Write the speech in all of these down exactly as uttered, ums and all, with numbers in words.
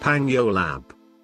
Pangyolab.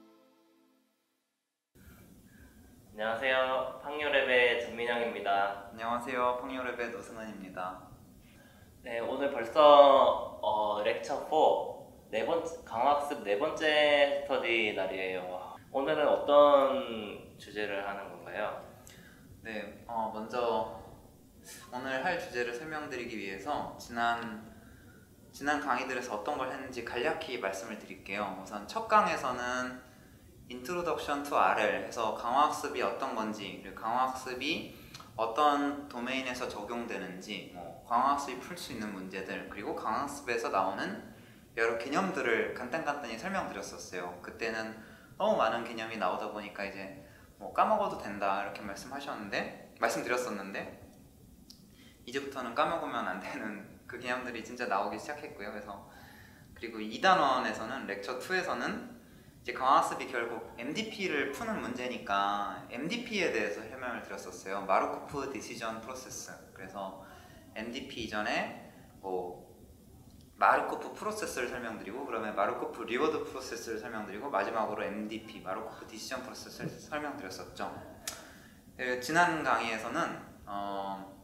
안녕하세요. 팡요랩의 전민영입니다. 안녕하세요. 펑요랩의 노승환입니다. 네, 오늘 벌써 어, 렉처 사, 네 번째, 강화학습 네 번째 스터디 날이에요. 오늘은 어떤 주제를 하는 건가요? 네, 어, 먼저 오늘 할 주제를 설명드리기 위해서 지난 지난 강의들에서 어떤 걸 했는지 간략히 말씀을 드릴게요. 우선 첫 강에서는 Introduction to 알엘 해서 강화학습이 어떤 건지, 그리고 강화학습이 어떤 도메인에서 적용되는지, 뭐 강화학습이 풀 수 있는 문제들, 그리고 강화학습에서 나오는 여러 개념들을 간단간단히 설명드렸었어요. 그때는 너무 많은 개념이 나오다 보니까 이제 뭐 까먹어도 된다 이렇게 말씀하셨는데 말씀드렸었는데 이제부터는 까먹으면 안 되는 그 개념들이 진짜 나오기 시작했고요. 그래서 그리고 이 단원에서는 렉처 이에서는 이제 강화학습이 결국 엠디피를 푸는 문제니까 엠디피에 대해서 설명을 드렸었어요. 마르코프 디시전 프로세스. 그래서 엠디피 이전에 뭐 마르코프 프로세스를 설명드리고, 그러면 마르코프 리워드 프로세스를 설명드리고, 마지막으로 엠디피 마르코프 디시전 프로세스를 설명드렸었죠. 지난 강의에서는 어,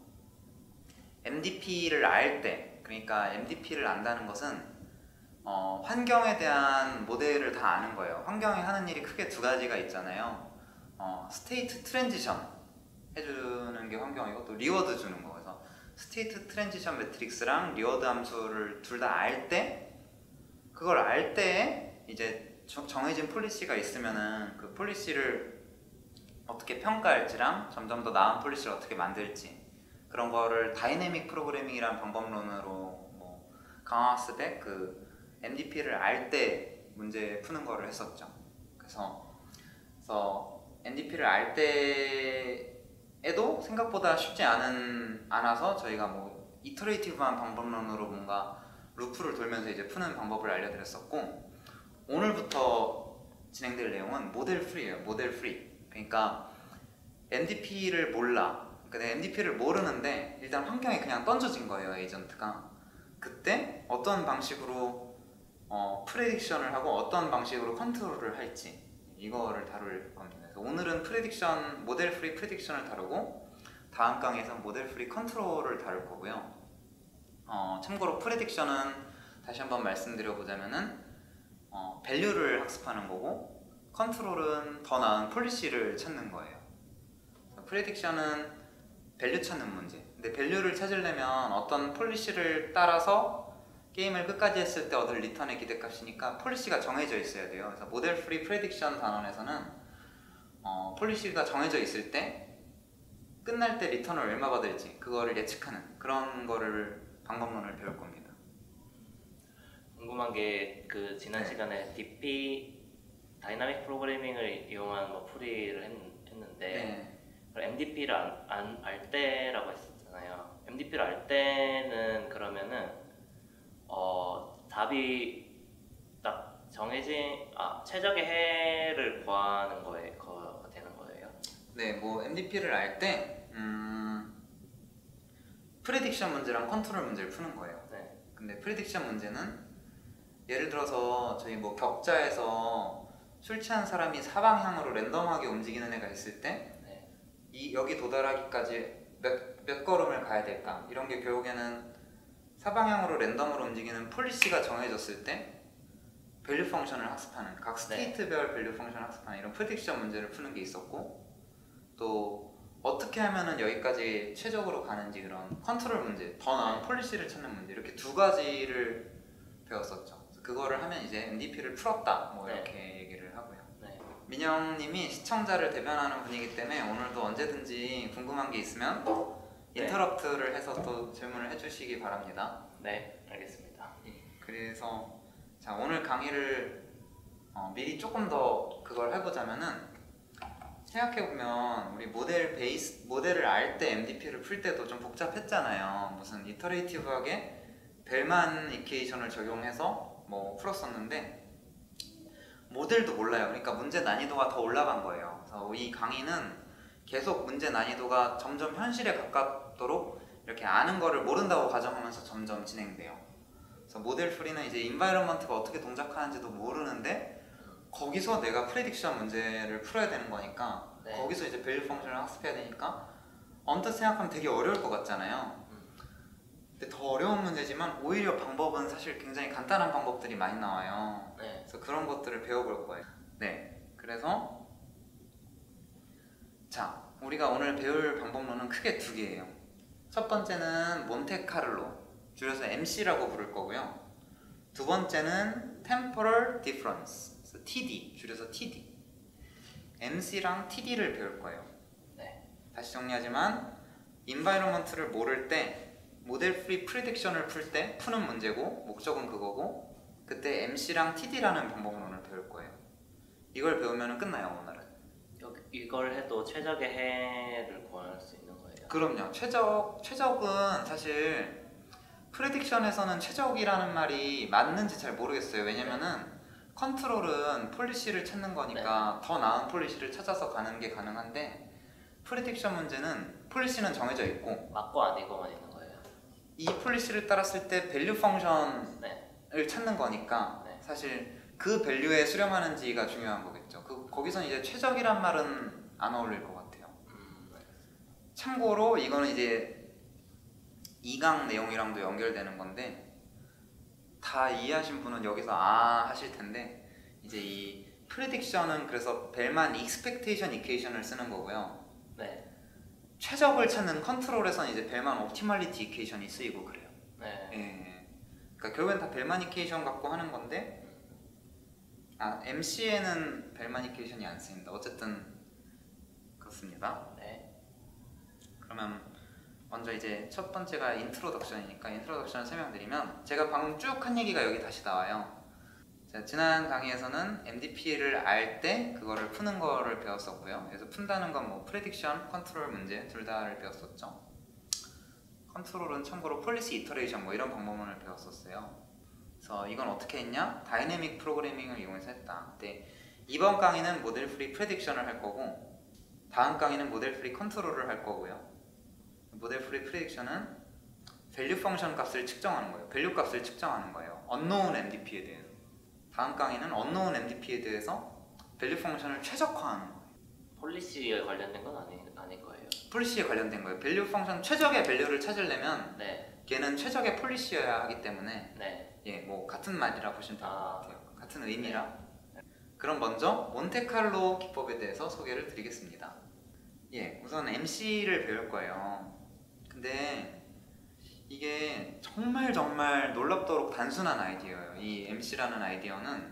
엠디피를 알 때, 그러니까 엠디피를 안다는 것은 어, 환경에 대한 모델을 다 아는 거예요. 환경이 하는 일이 크게 두 가지가 있잖아요. 어, 스테이트 트랜지션 해주는 게 환경이고, 또 리워드 주는 거. 그래서 스테이트 트랜지션 매트릭스랑 리워드 함수를 둘 다 알 때, 그걸 알 때에 이제 정해진 폴리시가 있으면은 그 폴리시를 어떻게 평가할지랑 점점 더 나은 폴리시를 어떻게 만들지, 그런 거를 다이내믹 프로그래밍이라는 방법론으로 뭐 강화학습의 그 엠디피를 알 때 문제 푸는 거를 했었죠. 그래서, 그래서 엠디피를 알 때에도 생각보다 쉽지 않은, 않아서 저희가 뭐 이터레이티브한 방법론으로 뭔가 루프를 돌면서 이제 푸는 방법을 알려드렸었고, 오늘부터 진행될 내용은 모델 프리예요. 모델 프리. 그러니까 엠디피를 몰라. 그러니까 엠디피를 모르는데 일단 환경에 그냥 던져진 거예요, 에이전트가. 그때 어떤 방식으로 어, 프레딕션을 하고 어떤 방식으로 컨트롤을 할지, 이거를 다룰 겁니다. 그래서 오늘은 프레딕션, 모델 프리 프레딕션을 다루고, 다음 강의에서 모델 프리 컨트롤을 다룰 거고요. 어, 참고로 프레딕션은 다시 한번 말씀드려보자면은 어, 밸류를 학습하는 거고, 컨트롤은 더 나은 폴리시를 찾는 거예요. 프레딕션은 밸류 찾는 문제. 근데 밸류를 찾으려면 어떤 폴리시를 따라서 게임을 끝까지 했을 때 얻을 리턴의 기대값이니까 폴리시가 정해져 있어야 돼요. 그래서 모델 프리 프레딕션 단원에서는 어, 폴리시가 정해져 있을 때 끝날 때 리턴을 얼마 받을지 그거를 예측하는 그런 거를 방법론을 배울 겁니다. 궁금한 게 그 지난 네. 시간에 디피 다이나믹 프로그래밍을 이용한 뭐 풀이를 했, 했는데 네. 엠디피를 안, 안, 알 때라고 했었잖아요. 엠디피를 알 때는 그러면은 어, 답이 딱 정해진, 아, 최적의 해를 구하는 거에 거가 되는 거예요? 네, 뭐 엠디피를 알 때 음, 프레딕션 문제랑 컨트롤 문제를 푸는 거예요. 네. 근데 프레딕션 문제는 예를 들어서 저희 뭐 격자에서 술 취한 사람이 사방향으로 랜덤하게 움직이는 애가 있을 때 네. 이 여기 도달하기까지 몇, 몇 걸음을 가야 될까, 이런 게 결국에는 사방향으로 랜덤으로 움직이는 폴리시가 정해졌을 때 밸류 펑션을 학습하는, 각 스테이트별 밸류 펑션을 학습하는 이런 프레딕션 문제를 푸는 게 있었고, 또 어떻게 하면은 여기까지 최적으로 가는지 그런 컨트롤 문제, 더 나은 폴리시를 찾는 문제, 이렇게 두 가지를 배웠었죠. 그래서 그거를 하면 이제 엠디피를 풀었다, 뭐 이렇게 네. 얘기를 하고요. 네. 민영님이 시청자를 대변하는 분이기 때문에 오늘도 언제든지 궁금한 게 있으면 네. 인터럽트를 해서 또 질문을 해주시기 바랍니다. 네, 알겠습니다. 그래서 자, 오늘 강의를 어, 미리 조금 더 그걸 해보자면은, 생각해보면 우리 모델 베이스, 모델을 알 때 엠디피를 풀 때도 좀 복잡했잖아요. 무슨 이터레이티브하게 벨만 이퀘이션을 적용해서 뭐 풀었었는데 모델도 몰라요. 그러니까 문제 난이도가 더 올라간 거예요. 그래서 이 강의는 계속 문제 난이도가 점점 현실에 가깝도록 이렇게 아는 거를 모른다고 가정하면서 점점 진행돼요. 그래서 모델 프리는 이제 인바이러먼트가 어떻게 동작하는지도 모르는데 거기서 내가 프레딕션 문제를 풀어야 되는 거니까 네. 거기서 이제 밸류 펑션을 학습해야 되니까 언뜻 생각하면 되게 어려울 것 같잖아요. 음. 근데 더 어려운 문제지만 오히려 방법은 사실 굉장히 간단한 방법들이 많이 나와요. 네. 그래서 그런 것들을 배워볼 거예요. 네, 그래서 자, 우리가 오늘 배울 방법론은 크게 두 개예요. 첫 번째는 몬테카를로, 줄여서 엠씨라고 부를 거고요. 두 번째는 Temporal Difference, 그래서 티디, 줄여서 티디. 엠씨랑 티디를 배울 거예요. 네. 다시 정리하지만 인바이러먼트를 모를 때 모델 프리 프리딕션을 풀 때 푸는 문제고 목적은 그거고 그때 엠씨랑 티디라는 방법론을 배울 거예요. 이걸 배우면 끝나요, 오늘은. 여기 이걸 해도 최적의 해를 구할 수 있는 거예요. 그럼요. 최적, 최적은 사실 프레딕션에서는 최적이라는 말이 맞는지 잘 모르겠어요. 왜냐면은 컨트롤은 폴리시를 찾는 거니까 네. 더 나은 폴리시를 찾아서 가는 게 가능한데 프레딕션 문제는 폴리시는 정해져 있고 맞고 아니고만 있는 거예요. 이 폴리시를 따랐을 때 밸류 펑션을 네. 찾는 거니까 네. 사실 그 밸류에 수렴하는지가 중요한 거겠죠. 그, 거기선 이제 최적이란 말은 안 어울릴 것 같아요. 음, 참고로 이거는 이제 이 강 내용이랑도 연결되는 건데 다 이해하신 분은 여기서 아 하실 텐데 이제 이 프레딕션은 그래서 벨만 익스펙테이션 이퀘이션을 쓰는 거고요. 네. 최적을 찾는 컨트롤에서는 이제 벨만 옵티멀리티 이퀘이션이 쓰이고 그래요. 네. 예. 그러니까 결국엔 다 벨만 이퀘이션 갖고 하는 건데 아 엠씨에는 벨만 이퀘이션이 안 쓰인다. 어쨌든 그렇습니다. 네. 그러면 먼저 이제 첫 번째가 인트로덕션이니까 인트로덕션을 설명드리면 제가 방금 쭉 한 얘기가 여기 다시 나와요. 자, 지난 강의에서는 엠디피를 알 때 그거를 푸는 거를 배웠었고요. 그래서 푼다는 건 뭐 프레딕션, 컨트롤 문제 둘 다를 배웠었죠. 컨트롤은 참고로 폴리시 이터레이션 뭐 이런 방법론을 배웠었어요. 그래서 이건 어떻게 했냐? 다이내믹 프로그래밍을 이용해서 했다. 근데 이번 강의는 모델 프리 프레딕션을 할 거고 다음 강의는 모델 프리 컨트롤을 할 거고요. 모델 프리 프레딕션은 밸류 펑션 값을 측정하는 거예요. 밸류 값을 측정하는 거예요. unknown 엠디피에 대해서. 다음 강의는 unknown 엠디피에 대해서 밸류 펑션을 최적화하는 거예요. 폴리시에 관련된 건 아니, 아닐 거예요. 폴리시에 관련된 거예요. 밸류 펑션 최적의 밸류를 찾으려면 네. 걔는 최적의 폴리시여야 하기 때문에 네. 예, 뭐 같은 말이라 보시면 될 것 아. 같아요. 같은 의미라. 네. 그럼 먼저 몬테칼로 기법에 대해서 소개를 드리겠습니다. 예, 우선 엠씨를 배울 거예요. 근데 이게 정말 정말 놀랍도록 단순한 아이디어예요. 이 엠씨라는 아이디어는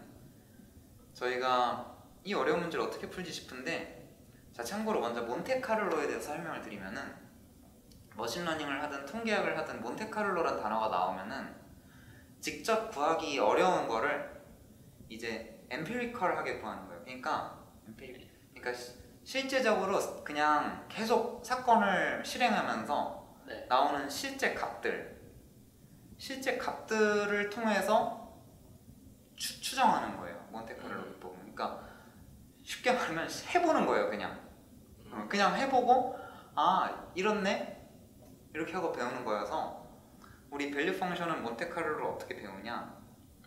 저희가 이 어려운 문제를 어떻게 풀지 싶은데 자 참고로 먼저 몬테카를로에 대해서 설명을 드리면은 머신러닝을 하든 통계학을 하든 몬테카를로란 단어가 나오면은 직접 구하기 어려운 거를 이제 엠피리컬하게 구하는 거예요. 그러니까 엠피리 그러니까 시, 실제적으로 그냥 계속 사건을 실행하면서 네. 나오는 실제 값들 실제 값들을 통해서 추, 추정하는 거예요. 몬테카를로 기법은. 그러니까 쉽게 말하면 해보는 거예요. 그냥 음. 그냥 해보고 아 이렇네 이렇게 하고 배우는 거여서 우리 밸류 펑션은 몬테카를로 어떻게 배우냐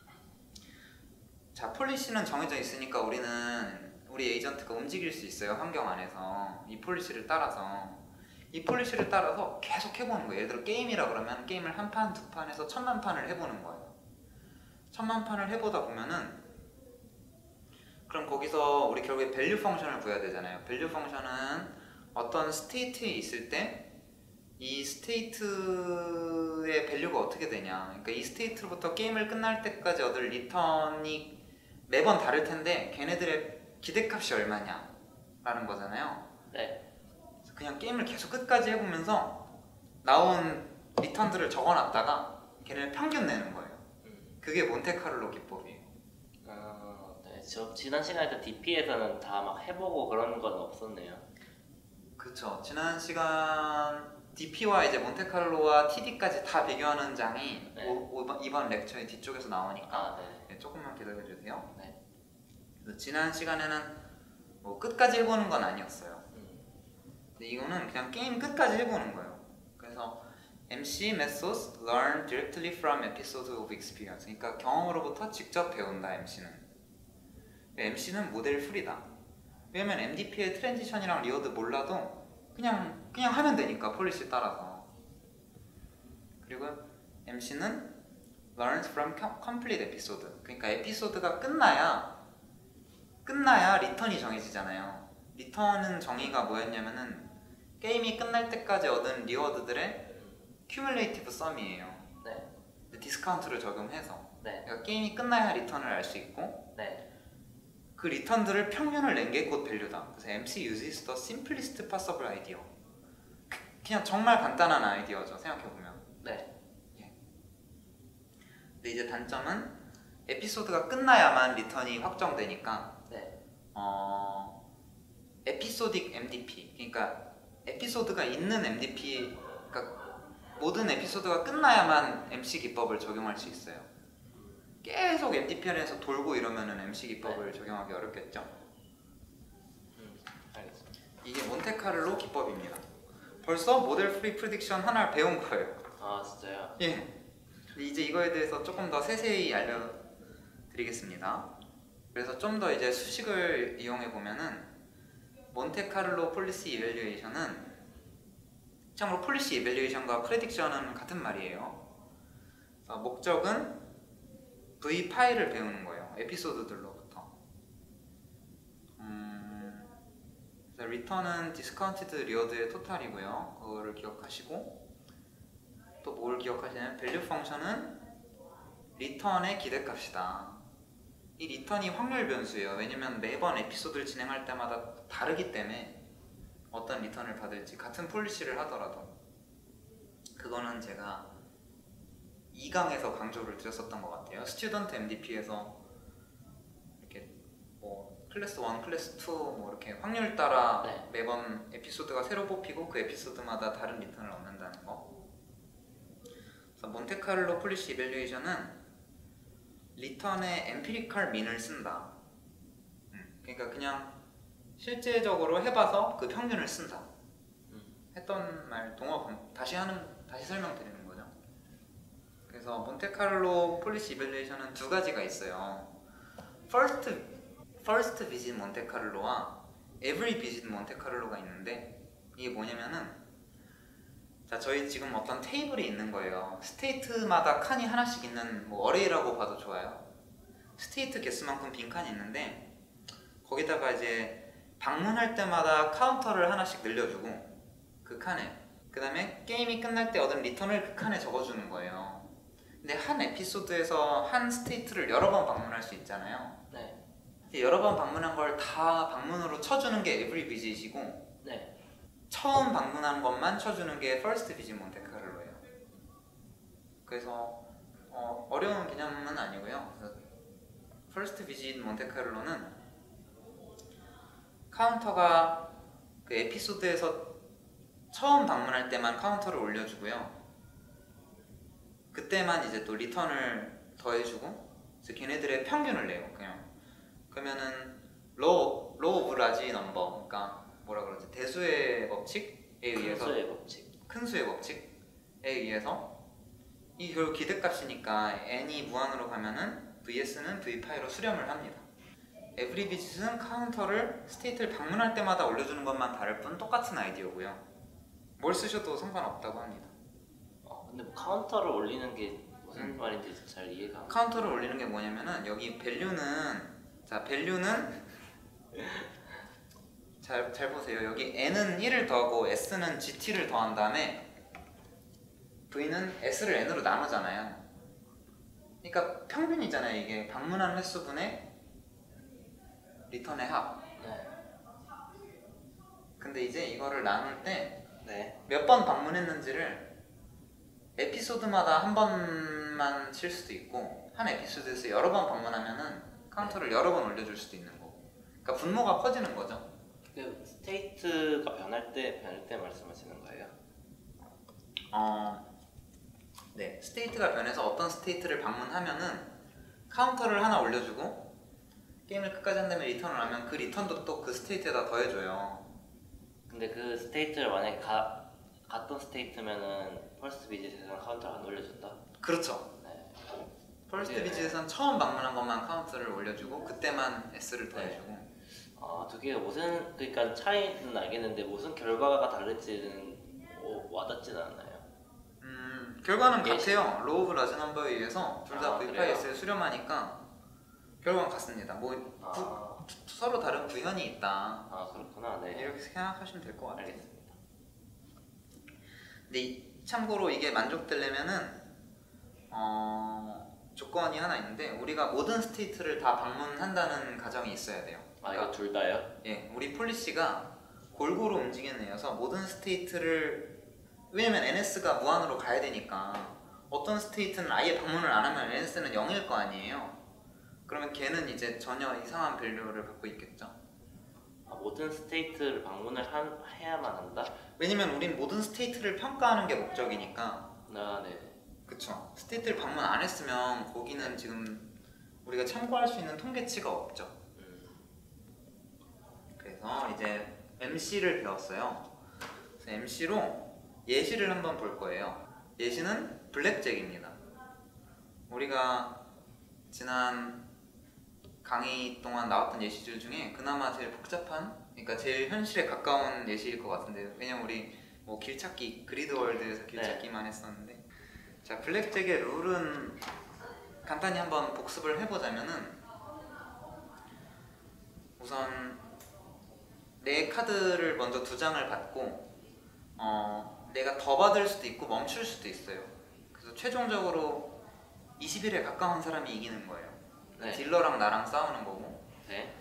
자 폴리시는 정해져 있으니까 우리는 우리 에이전트가 움직일 수 있어요. 환경 안에서 이 폴리시를 따라서 이 폴리시를 따라서 계속 해보는 거예요. 예를 들어 게임이라 그러면 게임을 한 판, 두 판에서 천만 판을 해보는 거예요. 천만 판을 해보다 보면은 그럼 거기서 우리 결국에 밸류 펑션을 구해야 되잖아요. 밸류 펑션은 어떤 스테이트에 있을 때 이 스테이트의 밸류가 어떻게 되냐 그러니까 이 스테이트로부터 게임을 끝날 때까지 얻을 리턴이 매번 다를 텐데 걔네들의 기대값이 얼마냐 라는 거잖아요. 네. 그냥 게임을 계속 끝까지 해보면서 나온 리턴들을 적어놨다가 걔네를 평균 내는 거예요. 그게 몬테카를로 기법이에요. 아, 네. 저 지난 시간에 디피에서는 다 막 해보고 그런 건 없었네요. 그쵸. 지난 시간 디피와 이제 몬테카를로와 티디까지 다 비교하는 장이 네. 오, 오, 이번 렉처의 뒤쪽에서 나오니까 아, 네. 네, 조금만 기다려주세요. 네. 그래서 지난 시간에는 뭐 끝까지 해보는 건 아니었어요. 음. 근데 이거는 그냥 게임 끝까지 해보는 거예요. 그래서 엠씨 methods learn directly from episodes of experience. 그러니까 경험으로부터 직접 배운다 엠씨는. 엠씨는 모델 풀이다. 왜냐면 엠디피의 트랜지션이랑 리워드 몰라도 그냥 그냥 하면 되니까 폴리시 따라서. 그리고 엠씨는 learns from complete episode. 그러니까 에피소드가 끝나야 끝나야 리턴이 정해지잖아요. 리턴은 정의가 뭐였냐면은 게임이 끝날 때까지 얻은 리워드들의 큐뮬레이티브 썸이에요. 네. 디스카운트를 적용해서. 네. 그러니까 게임이 끝나야 리턴을 알 수 있고 네. 그 리턴들을 평균을 낸 게 곧 밸류다. 그래서 엠씨 uses the simplest possible idea. 그냥 정말 간단한 아이디어죠. 생각해보면. 네. 예. 근데 이제 단점은 에피소드가 끝나야만 리턴이 확정되니까 네. 어... 에피소딕 엠디피, 그러니까 에피소드가 있는 엠디피, 그러니까 모든 에피소드가 끝나야만 엠씨 기법을 적용할 수 있어요. 계속 엠디피 안에서 돌고 이러면은 엠씨 기법을 네. 적용하기 어렵겠죠. 음, 알겠습니다. 이게 몬테카를로 기법입니다. 벌써 모델 프리 프리딕션 하나를 배운 거예요. 아 진짜요? 예. 이제 이거에 대해서 조금 더 세세히 알려드리겠습니다. 그래서 좀 더 이제 수식을 이용해 보면은 몬테카를로 폴리시 이밸류에이션은 참고로 폴리시 이밸류에이션과 프레딕션은 같은 말이에요. 목적은 V 파일을 배우는 거예요. 에피소드들로부터. 음, 그래서 리턴은 디스카운티드 리워드의 토탈이고요. 그거를 기억하시고 또 뭘 기억하시냐면 밸류 펑션은 리턴의 기대값이다. 이 리턴이 확률 변수예요. 왜냐면 매번 에피소드를 진행할 때마다 다르기 때문에 어떤 리턴을 받을지 같은 폴리시를 하더라도 그거는 제가 이 강에서 강조를 드렸었던 것 같아요. 스튜던트 엠디피에서 이렇게 뭐 클래스 일, 클래스 이 뭐 이렇게 확률 따라 네. 매번 에피소드가 새로 뽑히고 그 에피소드마다 다른 리턴을 얻는다는 거. 그래서 몬테카를로 폴리시 이밸류에이션은 리턴의 엠피리컬 민을 쓴다. 음, 그러니까 그냥 실제적으로 해봐서 그 평균을 쓴다. 음. 했던 말 동어 다시 하는 다시 설명드리는 거죠. 그래서 몬테카를로 폴리시 이밸류에이션은 두 가지가 있어요. First, first visit 몬테카를로와 Every visit 몬테카를로가 있는데 이게 뭐냐면은 자 저희 지금 어떤 테이블이 있는 거예요. 스테이트마다 칸이 하나씩 있는 뭐 어레이라고 봐도 좋아요. 스테이트 개수만큼 빈 칸이 있는데 거기다가 이제 방문할 때마다 카운터를 하나씩 늘려주고 그 칸에 그 다음에 게임이 끝날 때 얻은 리턴을 그 칸에 적어주는 거예요. 근데 한 에피소드에서 한 스테이트를 여러 번 방문할 수 있잖아요. 네. 여러 번 방문한 걸 다 방문으로 쳐주는 게 에브리 비짓이고 네. 처음 방문한 것만 쳐주는 게 퍼스트 비짓 몬테카를로예요. 그래서 어, 어려운 개념은 아니고요. 퍼스트 비짓 몬테카를로는 카운터가 그 에피소드에서 처음 방문할 때만 카운터를 올려주고요. 그때만 이제 또 리턴을 더해주고 그래서 걔네들의 평균을 내요. 그냥 그러면은 로우 로우 오브 라지 넘버, 그러니까 뭐라 그러지? 대수의 법칙에 의해서 큰 수의 법칙 큰 수의 법칙에 의해서 이 결국 기대값이니까 n이 무한으로 가면은 vs는 v파이로 수렴을 합니다. 에브리 비짓은 카운터를 스테이트를 방문할 때마다 올려주는 것만 다를 뿐 똑같은 아이디어고요. 뭘 쓰셔도 상관없다고 합니다. 어, 근데 뭐 카운터를 올리는 게 무슨 음. 말인지 잘 이해가 안 가. 카운터를 올리는 게 뭐냐면은 여기 밸류는 자 밸류는 잘, 잘 보세요. 여기 n은 일을 더하고 s는 gt를 더한 다음에 v는 s를 n으로 나누잖아요. 그러니까 평균이잖아요. 이게 방문한 횟수분의 리턴의 합. 네. 근데 이제 이거를 나눌 때 네. 몇 번 방문했는지를 에피소드마다 한 번만 칠 수도 있고 한 에피소드에서 여러 번 방문하면은 카운터를 여러 번 올려줄 수도 있는 거고. 그러니까 분모가 커지는 거죠. 그 스테이트가 변할 때 변할 때 말씀하시는 거예요? 어, 네. 스테이트가 변해서 어떤 스테이트를 방문하면은 카운터를 하나 올려주고 게임을 끝까지 한 다음에 리턴을 하면 그 리턴도 또 그 스테이트에다 더해줘요. 근데 그 스테이트를 만약에 가, 갔던 스테이트면은 퍼스트 비짓에서는 카운터를 안 올려준다? 그렇죠. 네. 퍼스트 예. 비즈에선 처음 방문한 것만 카운트를 올려주고 그때만 S를 더해주고. 아, 두 개가 무슨 그러니까 차이는 알겠는데 무슨 결과가 다를지는 어, 와닿지는 않아요. 음, 결과는 예시. 같아요. 로우 오브 라지 넘버에 의해서 둘 다 아, 브이파이에스를 수렴하니까 결과는 같습니다. 뭐 구, 아, 서로 다른 구현이 있다. 아 그렇구나. 네. 이렇게 생각하시면 될 것 같아요. 알겠습니다. 근데 이- 참고로 이게 만족되려면은 어, 조건이 하나 있는데 우리가 모든 스테이트를 다 방문한다는 가정이 있어야 돼요. 아 이거 둘 다요? 예, 우리 폴리시가 골고루 움직이는 애여서 모든 스테이트를, 왜냐면 엔에스가 무한으로 가야 되니까 어떤 스테이트는 아예 방문을 안 하면 엔에스는 영일 거 아니에요. 그러면 걔는 이제 전혀 이상한 밸류를 갖고 있겠죠. 아, 모든 스테이트를 방문을 한, 해야만 한다? 왜냐면 우린 모든 스테이트를 평가하는 게 목적이니까. 아 네. 그쵸. 스테이트를 방문 안 했으면 거기는 지금 우리가 참고할 수 있는 통계치가 없죠. 음, 그래서 이제 엠씨를 배웠어요. 그래서 엠씨로 예시를 한번 볼 거예요. 예시는 블랙잭입니다. 우리가 지난 강의 동안 나왔던 예시들 중에 그나마 제일 복잡한, 그러니까 제일 현실에 가까운 예시일 것 같은데, 왜냐면 우리 뭐 길찾기, 그리드월드에서 길찾기만 했었는데, 자, 블랙잭의 룰은 간단히 한번 복습을 해보자면은, 우선 내 카드를 먼저 두 장을 받고 어, 내가 더 받을 수도 있고 멈출 수도 있어요. 그래서 최종적으로 이십 일에 가까운 사람이 이기는 거예요. 네. 딜러랑 나랑 싸우는 거고, 네.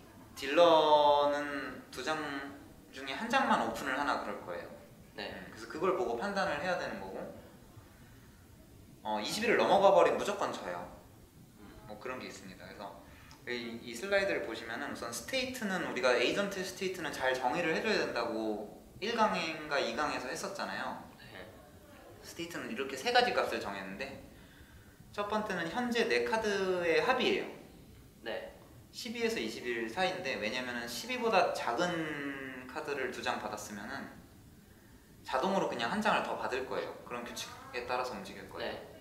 딜러는 두 장 중에 한 장만 오픈을 하나 그럴 거예요. 네. 그래서 그걸 보고 판단을 해야 되는 거고, 어, 이십 일을 넘어가 버리면 무조건 져요. 뭐 그런 게 있습니다. 그래서 이, 이 슬라이드를 보시면은 우선 스테이트는 우리가 에이전트 스테이트는 잘 정의를 해줘야 된다고 일 강인가 이 강에서 했었잖아요. 네. 스테이트는 이렇게 세 가지 값을 정했는데, 첫 번째는 현재 내 카드의 합이에요. 네. 십이에서 이십 일 사이인데, 왜냐면은 십이보다 작은 카드를 두 장 받았으면은 자동으로 그냥 한 장을 더 받을 거예요. 그런 규칙에 따라서 움직일 거예요. 네.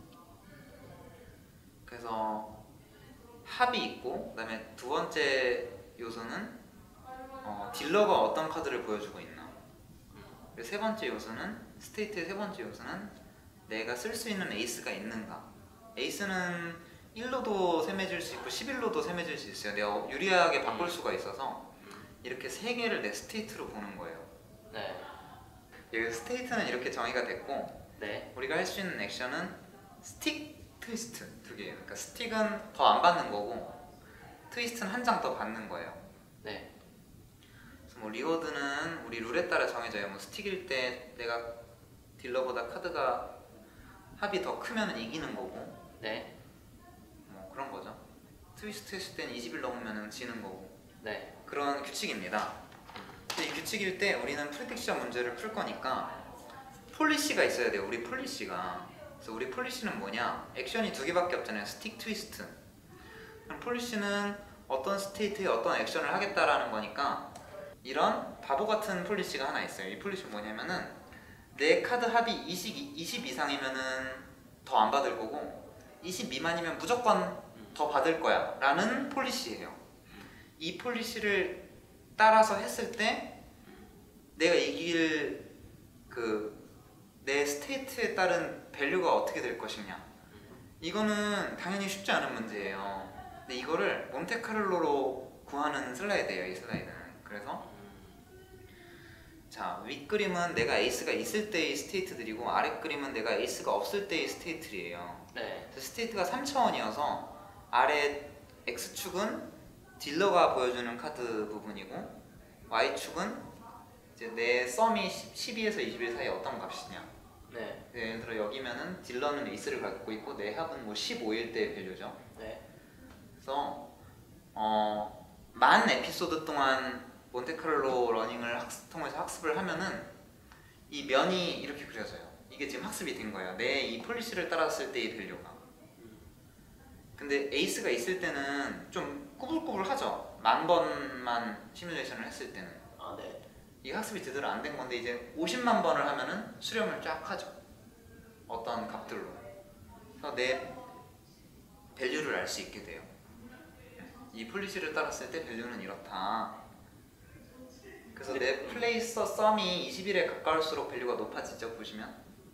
그래서 합이 있고, 그 다음에 두 번째 요소는 어, 딜러가 어떤 카드를 보여주고 있나. 그리고 세 번째 요소는, 스테이트의 세 번째 요소는 내가 쓸 수 있는 에이스가 있는가. 에이스는 일로도 셈해질 수 있고 십일로도 셈해질 수 있어요. 내가 유리하게 바꿀 수가 있어서 이렇게 세 개를 내 스테이트로 보는 거예요. 네. 여기 스테이트는 이렇게 정의가 됐고, 네. 우리가 할 수 있는 액션은 스틱, 트위스트 두 개예요. 그러니까 스틱은 더 안 받는 거고 트위스트는 한 장 더 받는 거예요. 네. 그래서 뭐 리워드는 우리 룰에 따라 정해져요. 뭐 스틱일 때 내가 딜러보다 카드가 합이 더 크면 이기는 거고, 네. 뭐 그런 거죠. 트위스트 했을 때는 이십 일 넘으면 지는 거고, 네. 그런 규칙입니다. 근데 이 규칙일 때 우리는 프리딕션 문제를 풀 거니까 폴리시가 있어야 돼요. 우리 폴리시가. 그래서 우리 폴리시는 뭐냐? 액션이 두 개밖에 없잖아요. 스틱, 트위스트. 그럼 폴리시는 어떤 스테이트에 어떤 액션을 하겠다라는 거니까 이런 바보 같은 폴리시가 하나 있어요. 이 폴리시 뭐냐면은 내 카드 합이 이십, 이십 이상이면은 더 안 받을 거고 이십 미만이면 무조건 더 받을 거야 라는 폴리시예요. 이 폴리시를 따라서 했을 때 내가 이길 그 내 스테이트에 따른 밸류가 어떻게 될 것이냐, 이거는 당연히 쉽지 않은 문제예요. 근데 이거를 몬테카를로로 구하는 슬라이드예요, 이 슬라이드는. 그래서 자, 윗그림은 내가 에이스가 있을 때의 스테이트들이고 아랫그림은 내가 에이스가 없을 때의 스테이트들이에요. 네. 그래서 스테이트가 삼 차원이어서 아래 X축은 딜러가 보여주는 카드 부분이고 Y축은 이제 내 썸이 십이에서 이십 일 사이에 어떤 값이냐. 네. 예를 들어 여기면은 딜러는 에이스를 갖고 있고 내 합은 뭐 십오일 때의 밸류죠. 네. 그래서 어, 만 에피소드 동안 몬테카를로 러닝을 학습, 통해서 학습을 하면은 이 면이 이렇게 그려져요. 이게 지금 학습이 된 거예요. 내 이 폴리시를 따랐을 때의 밸류가. 근데 에이스가 있을 때는 좀 꾸불꾸불하죠. 만 번만 시뮬레이션을 했을 때는. 아 네. 이 학습이 제대로 안 된 건데 이제 오십만 번을 하면은 수렴을 쫙 하죠. 어떤 값들로. 그래서 내 밸류를 알 수 있게 돼요. 이 폴리시를 따랐을 때 밸류는 이렇다. 그래서 내 플레이서 썸이 이십일에 가까울수록 밸류가 높아지죠. 보시면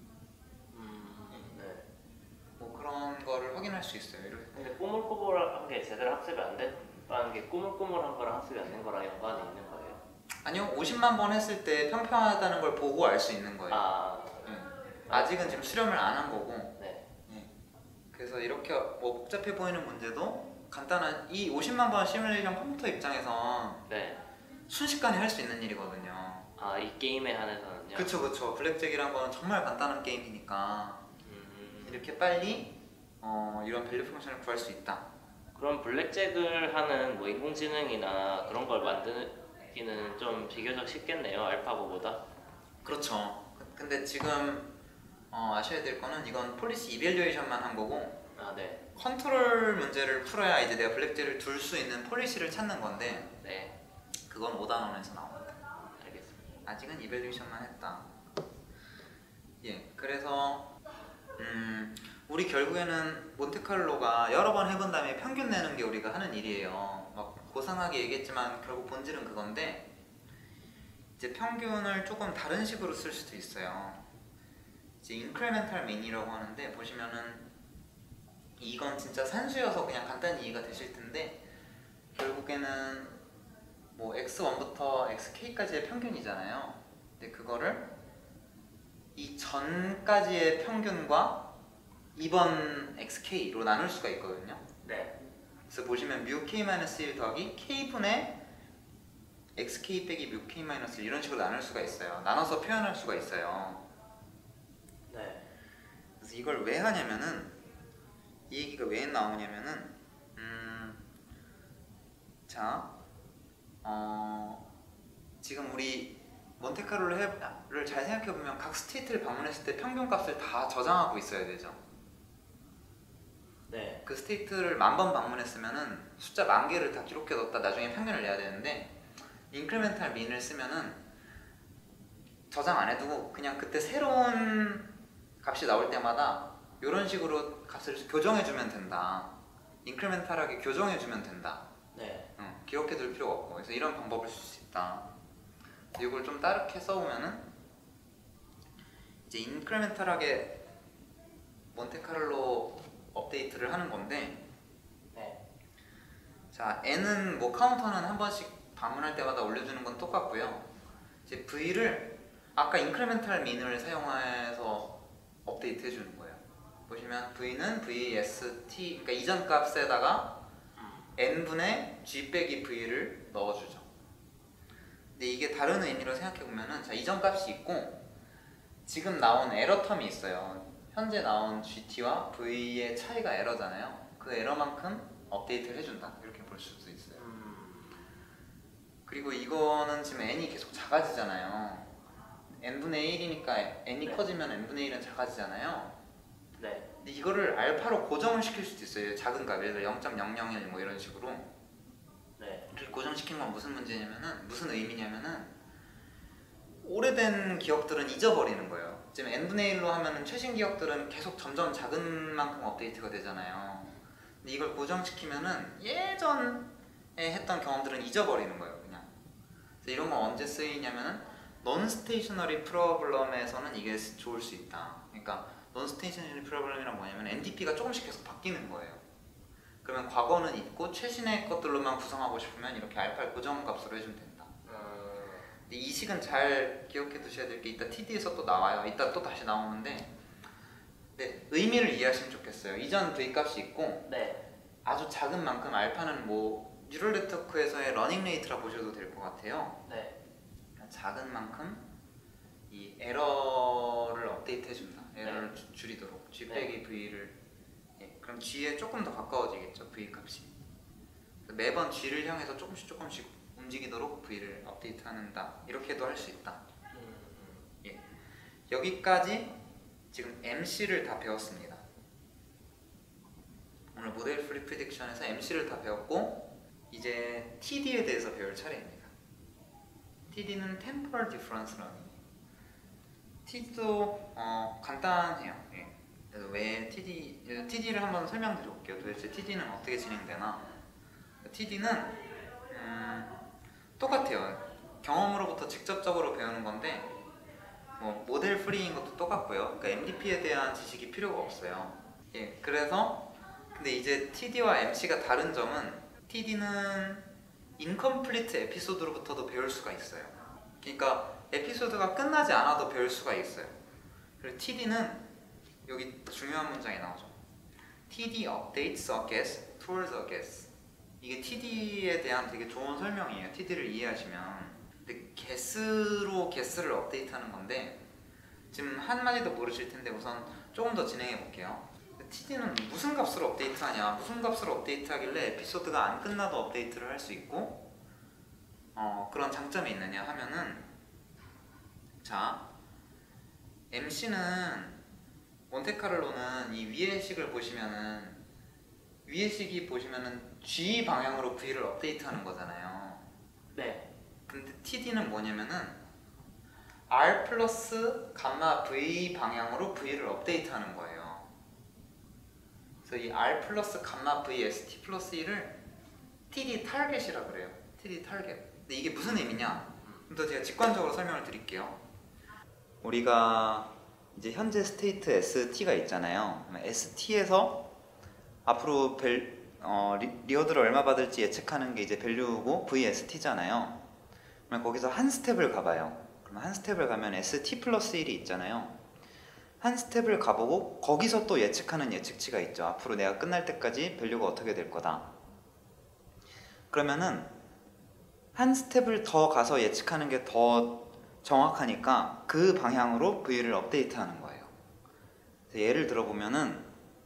음, 네. 뭐 그런 거를 확인할 수 있어요. 이렇게. 근데 꼬물꼬물한 게 제대로 학습이 안 됐다는 게 꼬물꼬물한 거랑 학습이 안 된 거랑 연관이 있는 거예요? 아니요, 오십만 번 했을 때 평평하다는 걸 보고 알 수 있는 거예요. 아, 네. 아직은 지금 수렴을 안 한 거고. 네. 네. 그래서 이렇게 뭐 복잡해 보이는 문제도 간단한 이 오십만 번 시뮬레이션 컴퓨터 입장에선 네. 순식간에 할 수 있는 일이거든요. 아, 이 게임에 한해서는요? 그쵸 그쵸. 블랙잭이란 거는 정말 간단한 게임이니까 음, 이렇게 빨리 어, 이런 밸류 펑션을 구할 수 있다. 그럼 블랙잭을 하는 뭐 인공지능이나 그런 걸 만들기는 좀 비교적 쉽겠네요, 알파고보다. 그렇죠. 근데 지금 어, 아셔야 될 거는 이건 폴리시 이밸류에이션만 한 거고 아, 네. 컨트롤 문제를 풀어야 이제 내가 블랙잭을 둘 수 있는 폴리시를 찾는 건데 네. 그건 오 단원에서 나옵니다. 알겠습니다. 아직은 이밸류에이션만 했다. 예, 그래서 음, 우리 결국에는 몬테칼로가 여러 번 해본 다음에 평균 내는 게 우리가 하는 일이에요. 막 고상하게 얘기했지만 결국 본질은 그건데 이제 평균을 조금 다른 식으로 쓸 수도 있어요. 이제 인크리멘탈 민이라고 하는데 보시면은 이건 진짜 산수여서 그냥 간단히 이해가 되실 텐데 결국에는 뭐 엑스 원부터 엑스케이까지의 평균이잖아요. 근데 그거를 이 전까지의 평균과 이번 엑스케이로 나눌 수가 있거든요. 네. 그래서 보시면 뮤 케이 마이너스 일 더하기 k분의 엑스케이 빼기 뮤 케이 마이너스 일 이런 식으로 나눌 수가 있어요. 나눠서 표현할 수가 있어요. 네. 그래서 이걸 왜 하냐면은 이 얘기가 왜 나오냐면은 음, 자 어, 지금 우리 몬테카를로를 잘 생각해보면 각 스테이트를 방문했을 때 평균값을 다 저장하고 있어야 되죠. 네. 그 스테이트를 만 번 방문했으면은 숫자 만 개를 다 기록해뒀다 나중에 평균을 내야 되는데 인크리멘탈 민을 쓰면은 저장 안 해두고 그냥 그때 새로운 값이 나올 때마다 이런 식으로 값을 교정해주면 된다. 인크리멘탈하게 교정해주면 된다. 네. 응, 기억해둘 필요가 없고 그래서 이런 방법을 쓸 수 있다. 이걸 좀 따르게 써오면은 이제 인크리멘탈하게 몬테카를로 업데이트를 하는 건데 네. 자 n은 뭐 카운터는 한 번씩 방문할 때마다 올려주는 건 똑같고요. 이제 v를 아까 인크리멘탈 민을 사용해서 업데이트 해주는 거예요. 보시면 v는 vst 그러니까 이전 값에다가 n분의 g 빼기 v를 넣어주죠. 근데 이게 다른 의미로 생각해보면은 자 이전 값이 있고 지금 나온 에러 텀이 있어요. 현재 나온 gt와 v의 차이가 에러잖아요. 그 에러만큼 업데이트를 해준다 이렇게 볼 수도 있어요. 그리고 이거는 지금 n이 계속 작아지잖아요. n분의 일이니까 n이 네. 커지면 n분의 일은 작아지잖아요. 네. 근데 이거를 알파로 고정을 시킬 수도 있어요. 작은 값, 예를 들어 영 점 영영일 뭐 이런 식으로. 네. 이렇게 고정시킨 건 무슨 문제냐면은 무슨 의미냐면은 오래된 기억들은 잊어버리는 거예요. 지금 n분의 일로 하면은 최신 기억들은 계속 점점 작은 만큼 업데이트가 되잖아요. 근데 이걸 고정시키면은 예전에 했던 경험들은 잊어버리는 거예요, 그냥. 그래서 이런 건 언제 쓰이냐면은 non-stationary problem에서는 이게 좋을 수 있다. 그러니까 non-stationary problem이란 뭐냐면 엔디피가 조금씩 계속 바뀌는 거예요. 그러면 과거는 있고 최신의 것들로만 구성하고 싶으면 이렇게 알파를 고정값으로 해주면 된다. 근데 이 식은 잘 기억해 두셔야 될 게 이따 티디에서 또 나와요. 이따 또 다시 나오는데 근데 의미를 이해하시면 좋겠어요. 이전 v값이 있고 네. 아주 작은 만큼 알파는 뭐 뉴럴 네트워크에서의 러닝 레이트라 보셔도 될 것 같아요. 네. 작은 만큼 이 에러를 업데이트 해준다. 에러를 주, 줄이도록 g 빼기 v를 예, 그럼 g에 조금 더 가까워지겠죠. v 값이 매번 g를 향해서 조금씩 조금씩 움직이도록 v를 업데이트한다. 이렇게도 할 수 있다. 예, 여기까지 지금 엠씨를 다 배웠습니다. 오늘 모델 프리 프리딕션에서 엠씨를 다 배웠고 이제 티디에 대해서 배울 차례입니다. 티디는 Temporal Difference Learning. 티디도 어, 간단해요. 예. 그래서 왜 티디, 티디를 한번 설명드려볼게요. 도대체 티디는 어떻게 진행되나? 티디는 음, 똑같아요. 경험으로부터 직접적으로 배우는 건데 뭐 모델 프리인 것도 똑같고요. 그러니까 엠디피에 대한 지식이 필요가 없어요. 예, 그래서 근데 이제 티디와 엠씨가 다른 점은 티디는 인컴플리트 에피소드로부터도 배울 수가 있어요. 그러니까 에피소드가 끝나지 않아도 배울 수가 있어요. 그리고 티디는 여기 중요한 문장이 나오죠. 티디 updates a guess towards a guess. 이게 티디에 대한 되게 좋은 설명이에요. 티디를 이해하시면. 근데 guess로 guess를 업데이트하는 건데 지금 한마디도 모르실 텐데 우선 조금 더 진행해 볼게요. 티디는 무슨 값으로 업데이트하냐, 무슨 값으로 업데이트하길래 에피소드가 안 끝나도 업데이트를 할 수 있고 어, 그런 장점이 있느냐 하면은 자 엠씨는 몬테카를로는 이 위의 식을 보시면은 위의 식이 보시면은 G 방향으로 V를 업데이트하는 거잖아요. 네. 근데 티디는 뭐냐면은 R 플러스 감마 V 방향으로 V를 업데이트하는 거예요. 그래서 이 R 플러스 감마 V 에스티 플러스 일을 티디 타겟이라 그래요. 티디 타겟. 근데 이게 무슨 의미냐? 좀 더 제가 직관적으로 설명을 드릴게요. 우리가 이제 현재 스테이트 에스티가 있잖아요. 에스티에서 앞으로 벨, 어, 리, 리워드를 얼마 받을지 예측하는 게 이제 밸류고 브이에스티잖아요. 그러면 거기서 한 스텝을 가봐요. 그럼 한 스텝을 가면 에스티 플러스 일이 있잖아요. 한 스텝을 가보고 거기서 또 예측하는 예측치가 있죠. 앞으로 내가 끝날 때까지 밸류가 어떻게 될 거다. 그러면은 한 스텝을 더 가서 예측하는 게 더 정확하니까 그 방향으로 V를 업데이트하는 거예요. 예를 들어보면은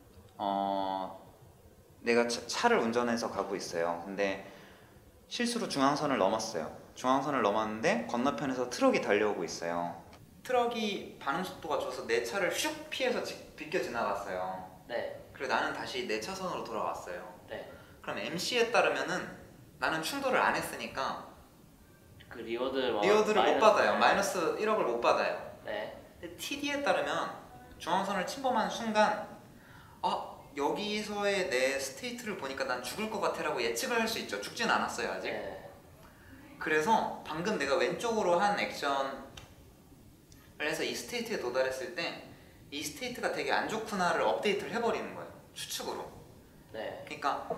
어, 내가 차, 차를 운전해서 가고 있어요. 근데 실수로 중앙선을 넘었어요. 중앙선을 넘었는데 건너편에서 트럭이 달려오고 있어요. 트럭이 반응 속도가 좋아서 내 차를 슉 피해서 지, 비껴 지나갔어요. 네. 그리고 나는 다시 내 차선으로 돌아왔어요. 네. 그럼 엠씨에 따르면은 나는 충돌을 안 했으니까 그 리워드 뭐 리워드를 못 마이너스- 받아요. 마이너스 일억을 못 받아요. 네. 근데 티디에 따르면 중앙선을 침범한 순간 아 여기서의 내 스테이트를 보니까 난 죽을 것 같아 라고 예측을 할 수 있죠. 죽진 않았어요 아직. 네. 그래서 방금 내가 왼쪽으로 한 액션을 해서 이 스테이트에 도달했을 때 이 스테이트가 되게 안 좋구나를 업데이트를 해버리는 거예요. 추측으로. 네. 그러니까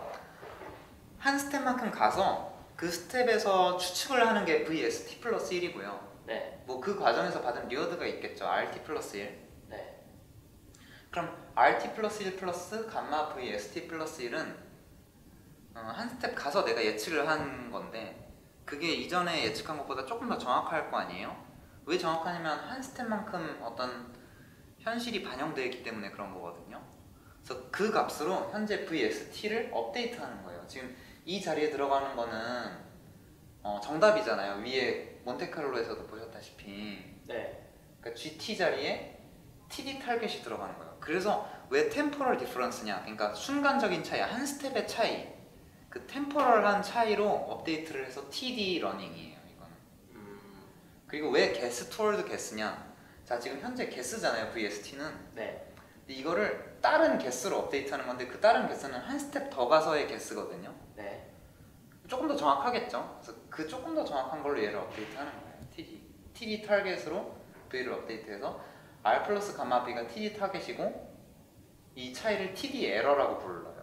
한 스텝만큼 가서 그 스텝에서 추측을 하는 게 브이에스티 플러스 일이고요. 네. 뭐 그 과정에서 받은 리워드가 있겠죠. 알티 플러스 일. 네. 그럼 알티 플러스 일 플러스 감마 브이에스티 플러스 일은 어, 한 스텝 가서 내가 예측을 한 건데 그게 이전에 예측한 것보다 조금 더 정확할 거 아니에요? 왜 정확하냐면 한 스텝만큼 어떤 현실이 반영되어 있기 때문에 그런 거거든요. 그래서 그 값으로 현재 브이에스티를 업데이트하는 거예요. 지금 이 자리에 들어가는 거는 어, 정답이잖아요. 위에 몬테카를로에서도 보셨다시피 네. 그러니까 지티 자리에 티디 타겟이 들어가는 거예요. 그래서 왜 템포럴 디퍼런스냐? 그러니까 순간적인 차이, 한 스텝의 차이, 그 템포럴한 차이로 업데이트를 해서 티디 러닝이에요. 이거는. 음. 그리고 왜 게스 투월드 게스냐? 자 지금 현재 게스잖아요. 브이에스티는. 네. 이거를 다른 게스로 업데이트하는 건데 그 다른 게스는 한 스텝 더 가서의 게스거든요. 네. 조금 더 정확하겠죠. 그래서 그 조금 더 정확한 걸로 얘를 업데이트하는 거예요. 티디 티디 타겟으로 V를 업데이트해서 R 플러스 감마 B가 티디 타겟이고 이 차이를 티디 에러라고 불러요.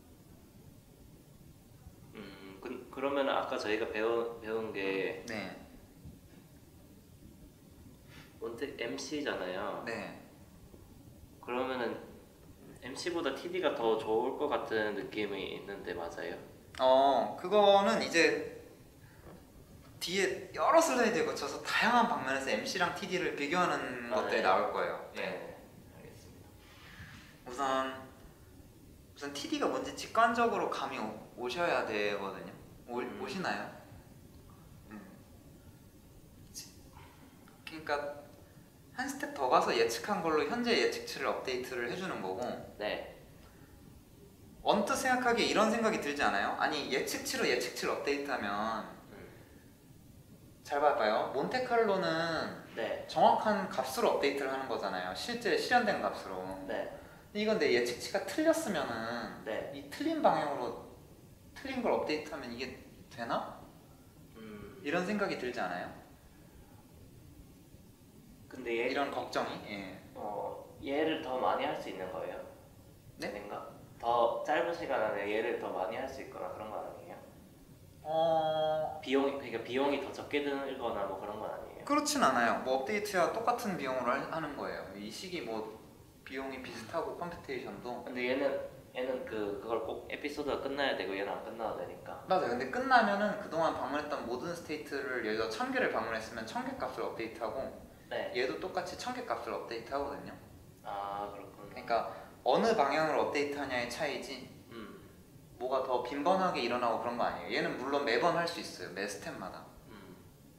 음. 그, 그러면 아까 저희가 배운 배운 게 네, 몬테 엠씨잖아요. 네. 그러면은 엠씨보다 티디가 더 좋을 것 같은 느낌이 있는데 맞아요? 어 그거는 이제 뒤에 여러 슬라이드에 거쳐서 다양한 방면에서 엠씨랑 티디를 비교하는 아, 것들이 네. 나올 거예요. 예. 네. 알겠습니다. 우선 우선 티디가 뭔지 직관적으로 감이 오, 오셔야 되거든요. 오, 음. 오시나요? 음. 그러니까 한 스텝 더 가서 예측한 걸로 현재 예측치를 업데이트를 해주는 거고 네. 언뜻 생각하기에 이런 생각이 들지 않아요? 아니 예측치로 예측치를 업데이트하면 음. 잘 봐봐요. 몬테칼로는 네. 정확한 값으로 업데이트를 하는 거잖아요. 실제 실현된 값으로. 네. 근데 이건 내 예측치가 틀렸으면은 네. 이 틀린 방향으로 틀린 걸 업데이트하면 이게 되나? 음. 이런 생각이 들지 않아요? 근데 얘 이런 걱정이? 예. 어 얘를 더 많이 할 수 있는 거예요? 네? 아닌가? 더 짧은 시간 안에 얘를 더 많이 할 수 있거나 그런 건 아니에요? 어... 비용이 그러니까 비용이 더 적게 들거나 뭐 그런 건 아니에요? 그렇진 않아요. 뭐 업데이트야 똑같은 비용으로 할- 하는 거예요. 이 시기 뭐 비용이 비슷하고 컴퓨테이션도 근데 얘는 얘는 그 그걸 꼭 에피소드가 끝나야 되고 얘는 안 끝나도 되니까. 맞아요. 근데 끝나면은 그동안 방문했던 모든 스테이트를 예를 들어 천 개를 방문했으면 천 개 값을 업데이트하고 네. 얘도 똑같이 천 개 값을 업데이트 하거든요. 아 그렇군. 그러니까 어느 방향으로 업데이트하냐의 차이지 음. 뭐가 더 빈번하게 일어나고 그런 거 아니에요. 얘는 물론 매번 할 수 있어요. 매 스텝마다. 음.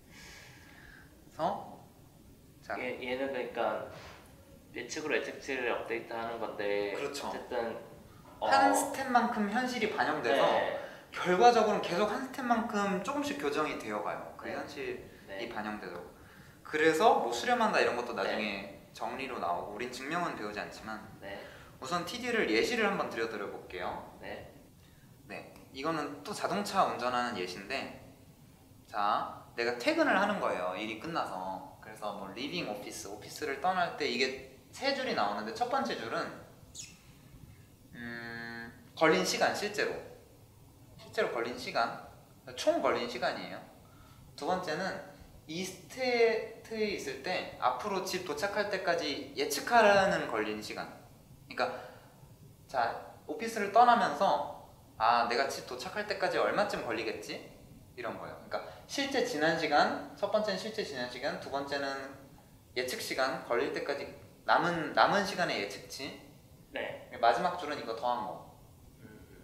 그래서 자, 얘 얘는 그러니까 예측으로 예측치를 업데이트하는 건데. 그렇죠. 어쨌든 어, 한 스텝만큼 현실이 반영돼서 네. 결과적으로는 계속 한 스텝만큼 조금씩 교정이 되어가요. 그 네. 현실이 네. 반영되도록. 그래서 뭐 수렴한다 이런 것도 나중에 정리로 나오고 우린 증명은 배우지 않지만 네. 우선 티디를 예시를 한번 드려드려 볼게요. 네. 네, 이거는 또 자동차 운전하는 예시인데 자, 내가 퇴근을 하는 거예요. 일이 끝나서. 그래서 뭐 리빙 오피스, 오피스를 떠날 때 이게 세 줄이 나오는데 첫 번째 줄은 음, 걸린 시간 실제로 실제로 걸린 시간 총 걸린 시간이에요. 두 번째는 이 스테이트에 있을 때 앞으로 집 도착할 때까지 예측하는 걸린 시간. 그러니까 자 오피스를 떠나면서 아 내가 집 도착할 때까지 얼마쯤 걸리겠지? 이런 거예요. 그러니까 실제 지난 시간, 첫 번째는 실제 지난 시간, 두 번째는 예측 시간 걸릴 때까지 남은 남은 시간의 예측치. 네. 마지막 줄은 이거 더한 거. 음.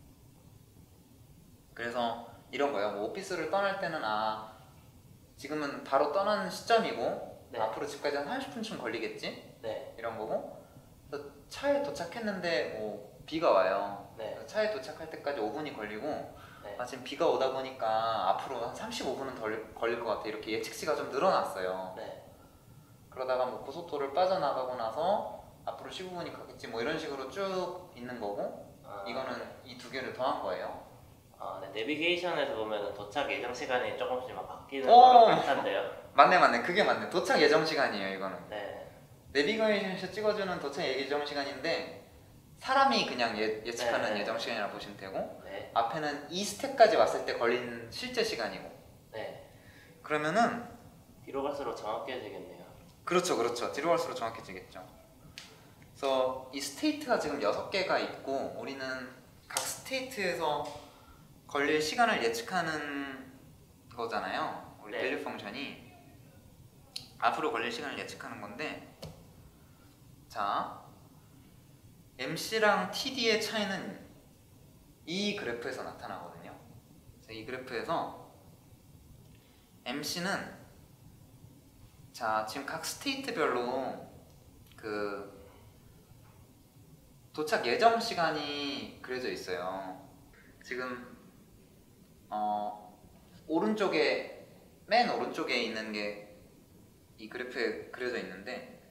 그래서 이런 거예요. 뭐 오피스를 떠날 때는 아 지금은 바로 떠나는 시점이고 네. 앞으로 집까지 한 삼십 분쯤 걸리겠지? 네. 이런 거고 그래서 차에 도착했는데 뭐 비가 와요. 네. 차에 도착할 때까지 오 분이 걸리고 네. 아 지금 비가 오다 보니까 앞으로 한 삼십오 분은 덜 걸릴 것 같아. 이렇게 예측치가 좀 늘어났어요. 네. 그러다가 뭐 고속도로를 빠져나가고 나서 앞으로 십오 분이 가겠지 뭐 이런 식으로 쭉 있는 거고 아, 이거는 이 두 개를 더한 거예요. 아, 네. 내비게이션에서 보면 도착 예정 시간이 조금씩 막 바뀌는 오! 거랑 비슷한데요. 맞네 맞네 그게 맞네. 도착 예정 시간이에요 이거는. 네. 내비게이션에서 찍어주는 도착 예정 시간인데 사람이 그냥 예, 예측하는 네. 예정 시간이라고 보시면 되고 네. 앞에는 이 스텝까지 왔을 때 걸린 실제 시간이고 네. 그러면은 뒤로 갈수록 정확해지겠네요. 그렇죠 그렇죠 뒤로 갈수록 정확해지겠죠. 그래서 이 스테이트가 지금 여섯 개가 있고 우리는 각 스테이트에서 걸릴 시간을 예측하는 거잖아요. 우리 네. 밸류 펑션이 앞으로 걸릴 시간을 예측하는 건데 자 엠씨랑 티디의 차이는 이 그래프에서 나타나거든요. 그래서 이 그래프에서 엠씨는 자 지금 각 스테이트별로 그 도착 예정 시간이 그려져 있어요. 지금 어 오른쪽에 맨 오른쪽에 있는 게 이 그래프에 그려져 있는데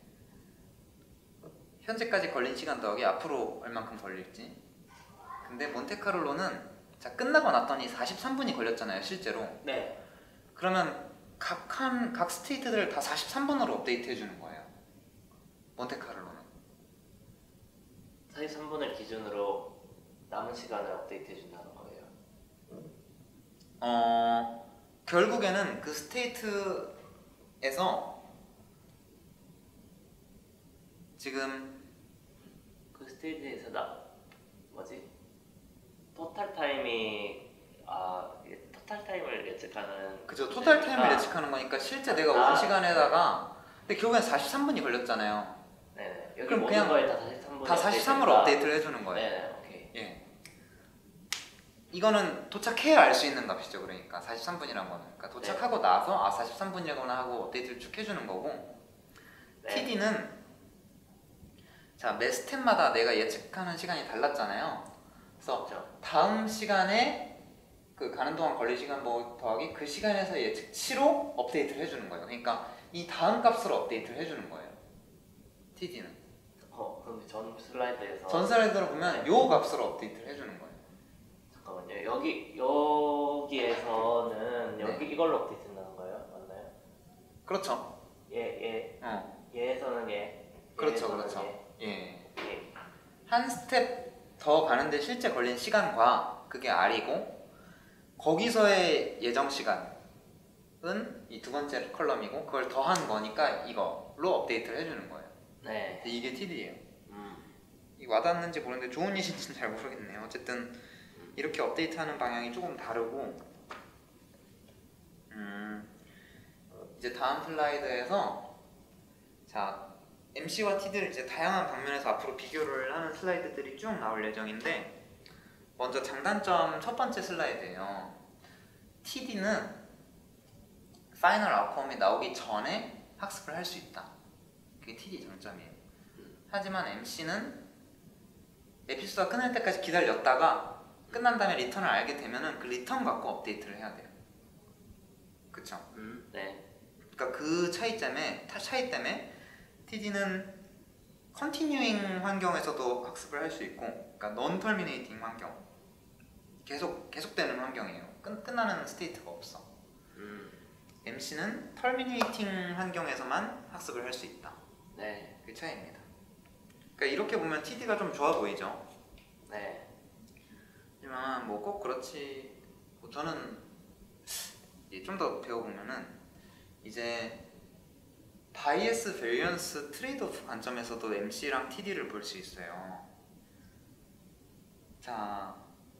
현재까지 걸린 시간 더하기 앞으로 얼만큼 걸릴지. 근데 몬테카를로는 자 끝나고 났더니 사십삼 분이 걸렸잖아요 실제로. 네. 그러면 각 한 각 스테이트들을 다 사십삼 분으로 업데이트 해주는 거예요. 몬테카를로는. 사십삼 분을 기준으로 남은 시간을 업데이트 해준다는 거예요. 어 결국에는 그 스테이트에서 지금 그 스테이지에서 나 뭐지? 토탈 타임이 아 이게 토탈 타임을 예측하는 그죠 토탈 타임을 아, 예측하는 거니까 실제 내가 아, 온 시간에다가 근데 결국엔 사십삼 분이 걸렸잖아요. 네네. 여기 그럼 모든 그냥 거에 다 사십삼 분. 다 사십삼으로 업데이트를 해주는 거예요. 네네. 오케이. 예. 이거는 도착해야 알 수 있는 값이죠. 그러니까 사십삼 분이란 거는. 그러니까 도착하고 나서 아 사십삼 분이라고나 하고 업데이트를 쭉 해주는 거고 네. 티디는 자 매 스텝마다 내가 예측하는 시간이 달랐잖아요. 그래서 그렇죠. 다음 시간에 그 가는 동안 걸릴 시간 뭐 더하기 그 시간에서 예측치로 업데이트를 해주는 거예요. 그러니까 이 다음 값으로 업데이트를 해주는 거예요. 티디는. 어 그럼 전 슬라이드에서 전 슬라이드로 보면 요 값으로 업데이트를 해주는 거예요. 잠깐만요. 여기 여기에서는 네. 여기 이걸로 업데이트 된다는 거예요? 맞나요? 그렇죠. 얘얘 어, 얘에서는 얘. 그렇죠, 얘에서는 그렇죠. 얘. 예. 예. 한 스텝 더 가는데 실제 걸린 시간과 그게 R이고 거기서의 예정 시간은 이 두 번째 컬럼이고 그걸 더한 거니까 이걸로 업데이트를 해주는 거예요. 네. 이게 티디예요. 음. 이 와닿는지 모르는데 좋은 일인지는 잘 모르겠네요. 어쨌든 이렇게 업데이트하는 방향이 조금 다르고 음, 이제 다음 슬라이드에서 자 엠씨와 티디를 이제 다양한 방면에서 앞으로 비교를 하는 슬라이드들이 쭉 나올 예정인데 먼저 장단점 첫 번째 슬라이드예요. 티디는 파이널 아웃컴이 나오기 전에 학습을 할 수 있다. 그게 티디 장점이에요. 하지만 엠씨는 에피소드가 끝날 때까지 기다렸다가 끝난 다음에 리턴을 알게 되면은 그 리턴 갖고 업데이트를 해야 돼요. 그쵸? 음. 네. 그러니까 그 차이점에 타 차이 때문에 티디는 컨티뉴잉 환경에서도 학습을 할 수 있고, 그러니까 non terminating 환경, 계속 계속되는 환경이에요. 끝 끝나는 스테이트가 없어. 음. 엠씨는 terminating 환경에서만 학습을 할 수 있다. 네. 그 차이입니다. 그러니까 이렇게 보면 티디가 좀 좋아 보이죠. 네. 하지만 뭐 꼭 그렇지. 뭐 저는 좀 더 배워보면은 이제 바이애스, 베리언스, 트레이드오프 관점에서도 엠씨랑 티디를 볼 수 있어요. 자,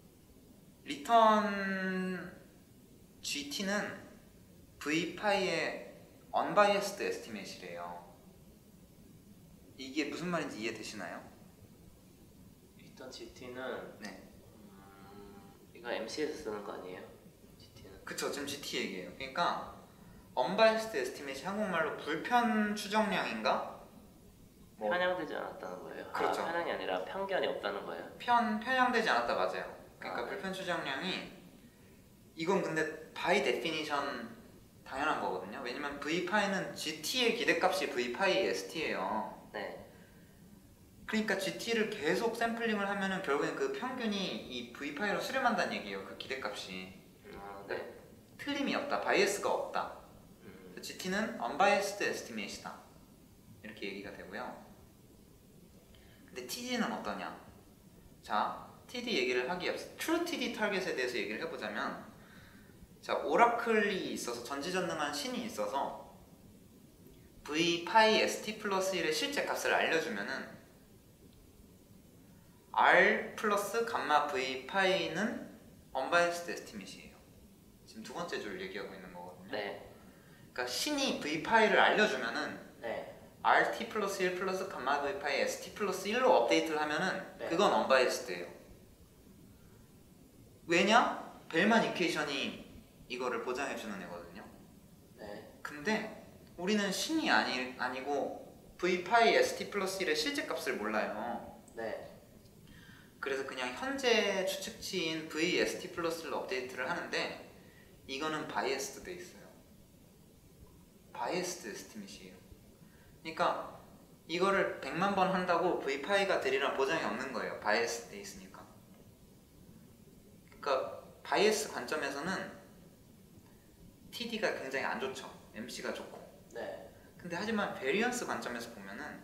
리턴 지티는 브이파이의 unbiased estimate이래요. 이게 무슨 말인지 이해되시나요? 일단 지티는 네. 음, 이거 엠씨에서 쓰는 거 아니에요? 지티는. 그쵸, 지금 지티 얘기예요. 그러니까 unbiased estimate이 한국말로 불편 추정량인가? 뭐 편향되지 않았다는 거예요. 그렇죠. 아, 편향이 아니라 편견이 없다는 거예요. 편, 편향되지 않았다 맞아요. 그러니까 아, 네. 불편 추정량이 이건 근데 by definition 당연한 거거든요. 왜냐면 브이파이는 지티의 기대값이 브이파이 에스티예요. 네. 그러니까 지티를 계속 샘플링을 하면은 결국엔 그 평균이 이 브이파이로 수렴한다는 얘기예요. 그 기대값이. 아, 네. 틀림이 없다. 바이애스가 없다. 음. 지티는 unbiased estimate이다. 이렇게 얘기가 되고요. 근데 티디는 어떠냐? 자, 티디 얘기를 하기에 앞서 True 티디 타겟에 대해서 얘기를 해보자면, 자, 오라클이 있어서 전지전능한 신이 있어서 브이파이 에스티 플러스 일의 실제 값을 알려주면은 R 플러스 감마 브이파이는 unbiased estimate이에요. 지금 두 번째 줄 얘기하고 있는 거거든요. 네. 그러니까 신이 브이파이를 알려주면은 네. 알티 플러스 일 플러스 감마 브이파이 에스티 플러스 일로 업데이트를 하면은 네. 그건 unbiased예요. 왜냐? 벨만 이퀘이션이 이거를 보장해주는 애거든요. 네. 근데 우리는 신이 아니, 아니고 브이파이 에스티 플러스 일의 실제 값을 몰라요. 네. 그래서 그냥 현재 추측치인 V 에스티 플러스를 업데이트를 하는데 이거는 바이애스드 돼 있어요. 바이애스드 에스티밋이에요. 그러니까 이거를 백만 번 한다고 브이파이가 되리란 보장이 없는 거예요. 바이애스드 돼 있으니까. 그러니까 바이애스 관점에서는 티디가 굉장히 안 좋죠. 엠씨가 좋고. 네. 근데 하지만 베리언스 관점에서 보면은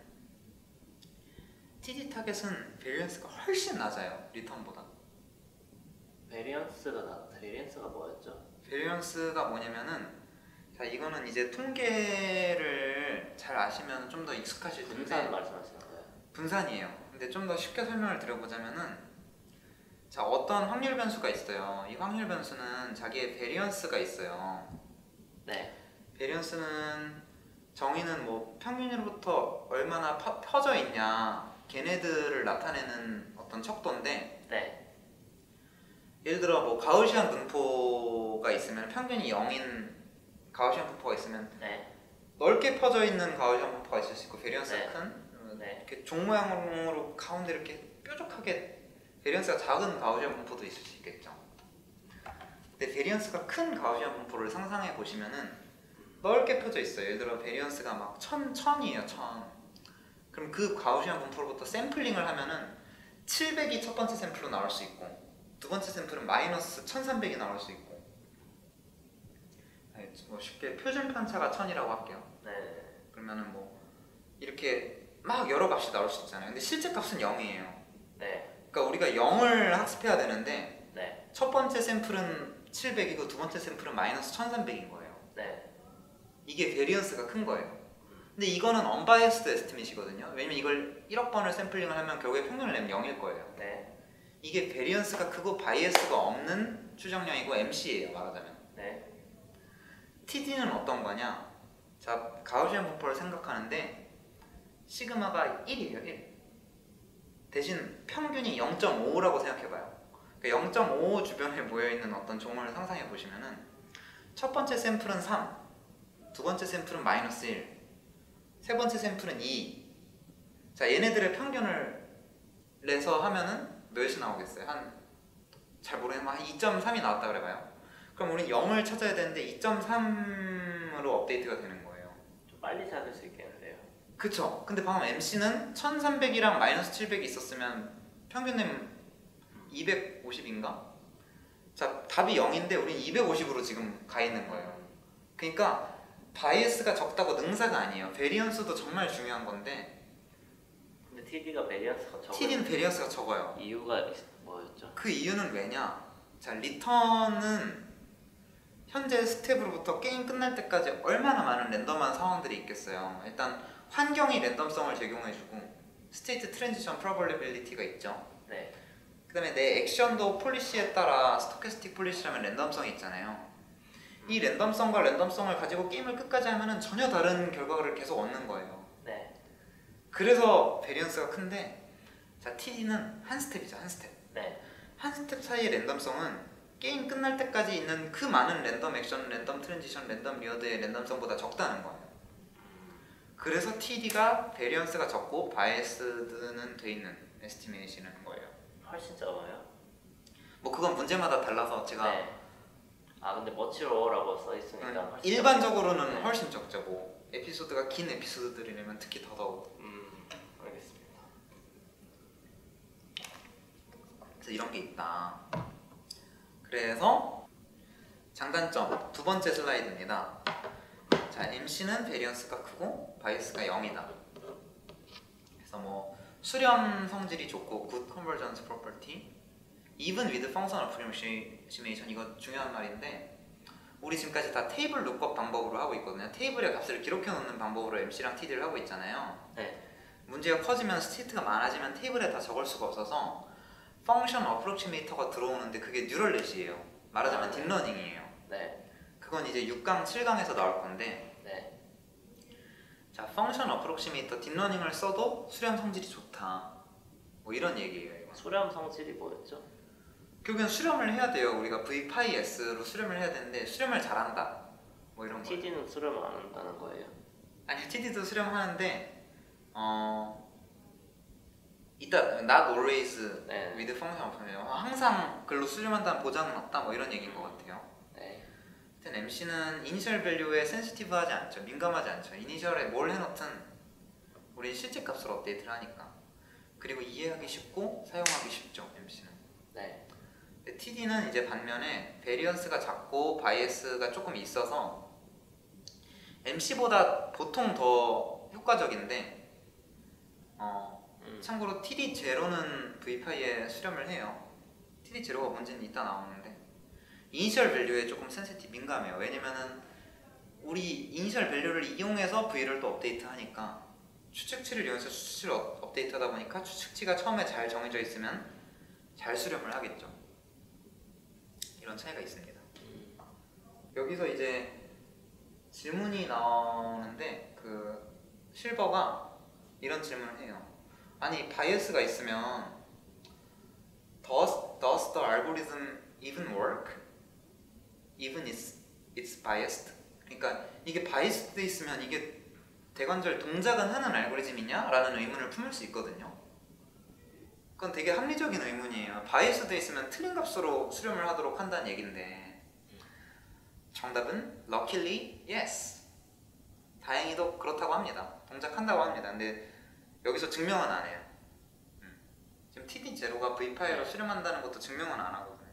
티디 타겟은 베리언스가 훨씬 낮아요. 리턴보다. 베리언스가 나 베리언스가 뭐였죠? 베리언스가 뭐냐면은, 자, 이거는 이제 통계를 잘 아시면 좀 더 익숙하실 텐데 분산 말씀하시는 거예요? 분산이에요. 근데 좀 더 쉽게 설명을 드려보자면은, 자, 어떤 확률 변수가 있어요. 이 확률 변수는 자기의 베리언스가 있어요. 네. 베리언스는 정의는 뭐 평균으로부터 얼마나 퍼, 퍼져 있냐, 걔네들을 나타내는 어떤 척도인데, 네. 예를 들어 뭐 가우시안 분포가 있으면 평균이 영인 가우시안 분포가 있으면 네. 넓게 퍼져 있는 가우시안 분포가 있을 수 있고 베리언스가 네. 큰 네. 이렇게 종 모양으로 가운데 이렇게 뾰족하게 베리언스가 작은 가우시안 분포도 있을 수 있겠죠. 근데 베리언스가 큰 가우시안 분포를 상상해 보시면은 넓게 펴져 있어요. 예를 들어 베리언스가 막 천, 천이에요. 천. 그럼 그 가우시안 분포로부터 샘플링을 하면은 칠백이 첫 번째 샘플로 나올 수 있고 두 번째 샘플은 마이너스 천삼백이 나올 수 있고 네, 뭐 쉽게 표준 편차가 천이라고 할게요. 네. 그러면은 뭐 이렇게 막 여러 값이 나올 수 있잖아요. 근데 실제 값은 영이에요. 네. 그러니까 우리가 영을 학습해야 되는데 네. 첫 번째 샘플은 칠백이고 두 번째 샘플은 마이너스 천삼백인 거예요. 네. 이게 베리언스가 큰 거예요. 근데 이거는 언바이어스드 에스티메이트거든요. 왜냐면 이걸 일억 번을 샘플링을 하면 결국에 평균을 내면 영일 거예요. 네. 이게 베리언스가 크고 바이어스가 없는 추정량이고 엠씨예요, 말하자면. 네. 티디는 어떤 거냐? 자, 가우시안 분포를 생각하는데 시그마가 일이에요, 일. 대신 평균이 영 점 오라고 생각해봐요. 그러니까 영 점 오 주변에 모여있는 어떤 종을 상상해 보시면은 첫 번째 샘플은 삼, 두 번째 샘플은 마이너스 일, 세 번째 샘플은 이. 자, 얘네들의 평균을 내서 하면은 몇이 나오겠어요? 한 잘 모르겠지만 한 이 점 삼이 나왔다 그래봐요. 그럼 우린 영을 찾아야 되는데 이 점 삼으로 업데이트가 되는 거예요. 좀 빨리 찾을 수 있겠는데요. 그쵸? 근데 방금 엠씨는 천삼백이랑 마이너스 칠백이 있었으면 평균 내면 이백오십인가? 자, 답이 영인데 우린 이백오십으로 지금 가 있는 거예요. 그러니까 바이어스가 적다고 능사가 아니에요. 베리언스도 정말 중요한 건데 근데 티디가 베리언스가 적은 티디는 베리언스가 적어요. 이유가 있- 뭐였죠? 그 이유는 왜냐? 자, 리턴은 현재 스텝으로부터 게임 끝날 때까지 얼마나 많은 랜덤한 상황들이 있겠어요. 일단 환경이 랜덤성을 제공해주고 스테이트 트랜지션 프로버빌리티가 있죠. 네. 그 다음에 내 액션도 폴리시에 따라 스토캐스틱 폴리시라면 랜덤성이 있잖아요. 이 랜덤성과 랜덤성을 가지고 게임을 끝까지 하면은 전혀 다른 결과를 계속 얻는 거예요. 네. 그래서 베리언스가 큰데 자, 티디는 한 스텝이죠, 한 스텝. 네. 한 스텝 사이의 랜덤성은 게임 끝날 때까지 있는 그 많은 랜덤 액션, 랜덤 트랜지션, 랜덤 리어드의 랜덤성보다 적다는 거예요. 그래서 티디가 베리언스가 적고 바이어스드는 돼 있는 에스티메이션인 거예요. 훨씬 적어요? 뭐 그건 문제마다 달라서 제가 네. 아 근데 머치로라고 써 있으니까 음, 훨씬 일반적으로는 네. 훨씬 적죠. 뭐 에피소드가 긴 에피소드들이라면 특히 더더욱. 음, 알겠습니다. 그래서 이런 게 있다. 그래서 장단점 두 번째 슬라이드입니다. 자, 엠씨는 베리언스가 크고 바이어스가 영이다. 그래서 뭐 수렴 성질이 좋고 good convergence property, even with functional approximation, 이거 중요한 말인데 우리 지금까지 다 테이블 룩업 방법으로 하고 있거든요. 테이블의 값을 기록해 놓는 방법으로 엠씨랑 티디를 하고 있잖아요. 네. 문제가 커지면 스테이트가 많아지면 테이블에 다 적을 수가 없어서 펑션 어프로치메이터가 들어오는데 그게 뉴럴넷이에요. 말하자면 아, 네. 딥러닝이에요. 네. 그건 이제 육 강, 칠 강에서 나올 건데 네. 자, 펑션 어프로치메이터 딥러닝을 써도 수렴 성질이 좋다. 뭐 이런 얘기예요. 이거. 수렴 성질이 뭐였죠? 결국엔 수렴을 해야 돼요. 우리가 V 파이 S로 수렴을 해야 되는데 수렴을 잘한다. 뭐 이런 거. 티디는 수렴을 안 한다는 거예요. 아니, 티디도 수렴하는데 어 이따 not always 네. with function operator, 항상 글로 수렴한다는 보장은 없다. 뭐 이런 얘기인 것 같아요. 네. 하여튼 엠씨는 이니셜 밸류에 센시티브하지 않죠. 민감하지 않죠. 이니셜에 뭘 해놓든 우리 실제 값으로 업데이트를 하니까. 그리고 이해하기 쉽고 사용하기 쉽죠. 엠씨는. 네. 티디는 이제 반면에 베리언스가 작고 바이애스가 조금 있어서 엠씨보다 보통 더 효과적인데 어, 음. 참고로 티디 제로는 브이파이에 수렴을 해요. 티디 제로가 뭔지는 이따 나오는데 이니셜 밸류에 조금 센시티브 민감해요. 왜냐면은 우리 이니셜 밸류를 이용해서 V를 또 업데이트 하니까 추측치를 이용해서 추측치를 업데이트 하다 보니까 추측치가 처음에 잘 정해져 있으면 잘 수렴을 하겠죠. 이런 차이가 있습니다. 여기서 이제 질문이 나오는데 그 실버가 이런 질문을 해요. 아니, 바이어스가 있으면 does, does the algorithm even work? even it's, it's biased? 그러니까 이게 바이어스돼 있으면 이게 대관절 동작은 하는 알고리즘이냐? 라는 의문을 품을 수 있거든요. 그건 되게 합리적인 의문이에요. 바이어스돼 있으면 틀린 값으로 수렴을 하도록 한다는 얘긴데 정답은 luckily yes. 다행히도 그렇다고 합니다. 동작한다고 합니다. 근데 여기서 증명은 안 해요. 음. 지금 티디 제로가 브이 파이로 네. 수렴한다는 것도 증명은 안 하거든요.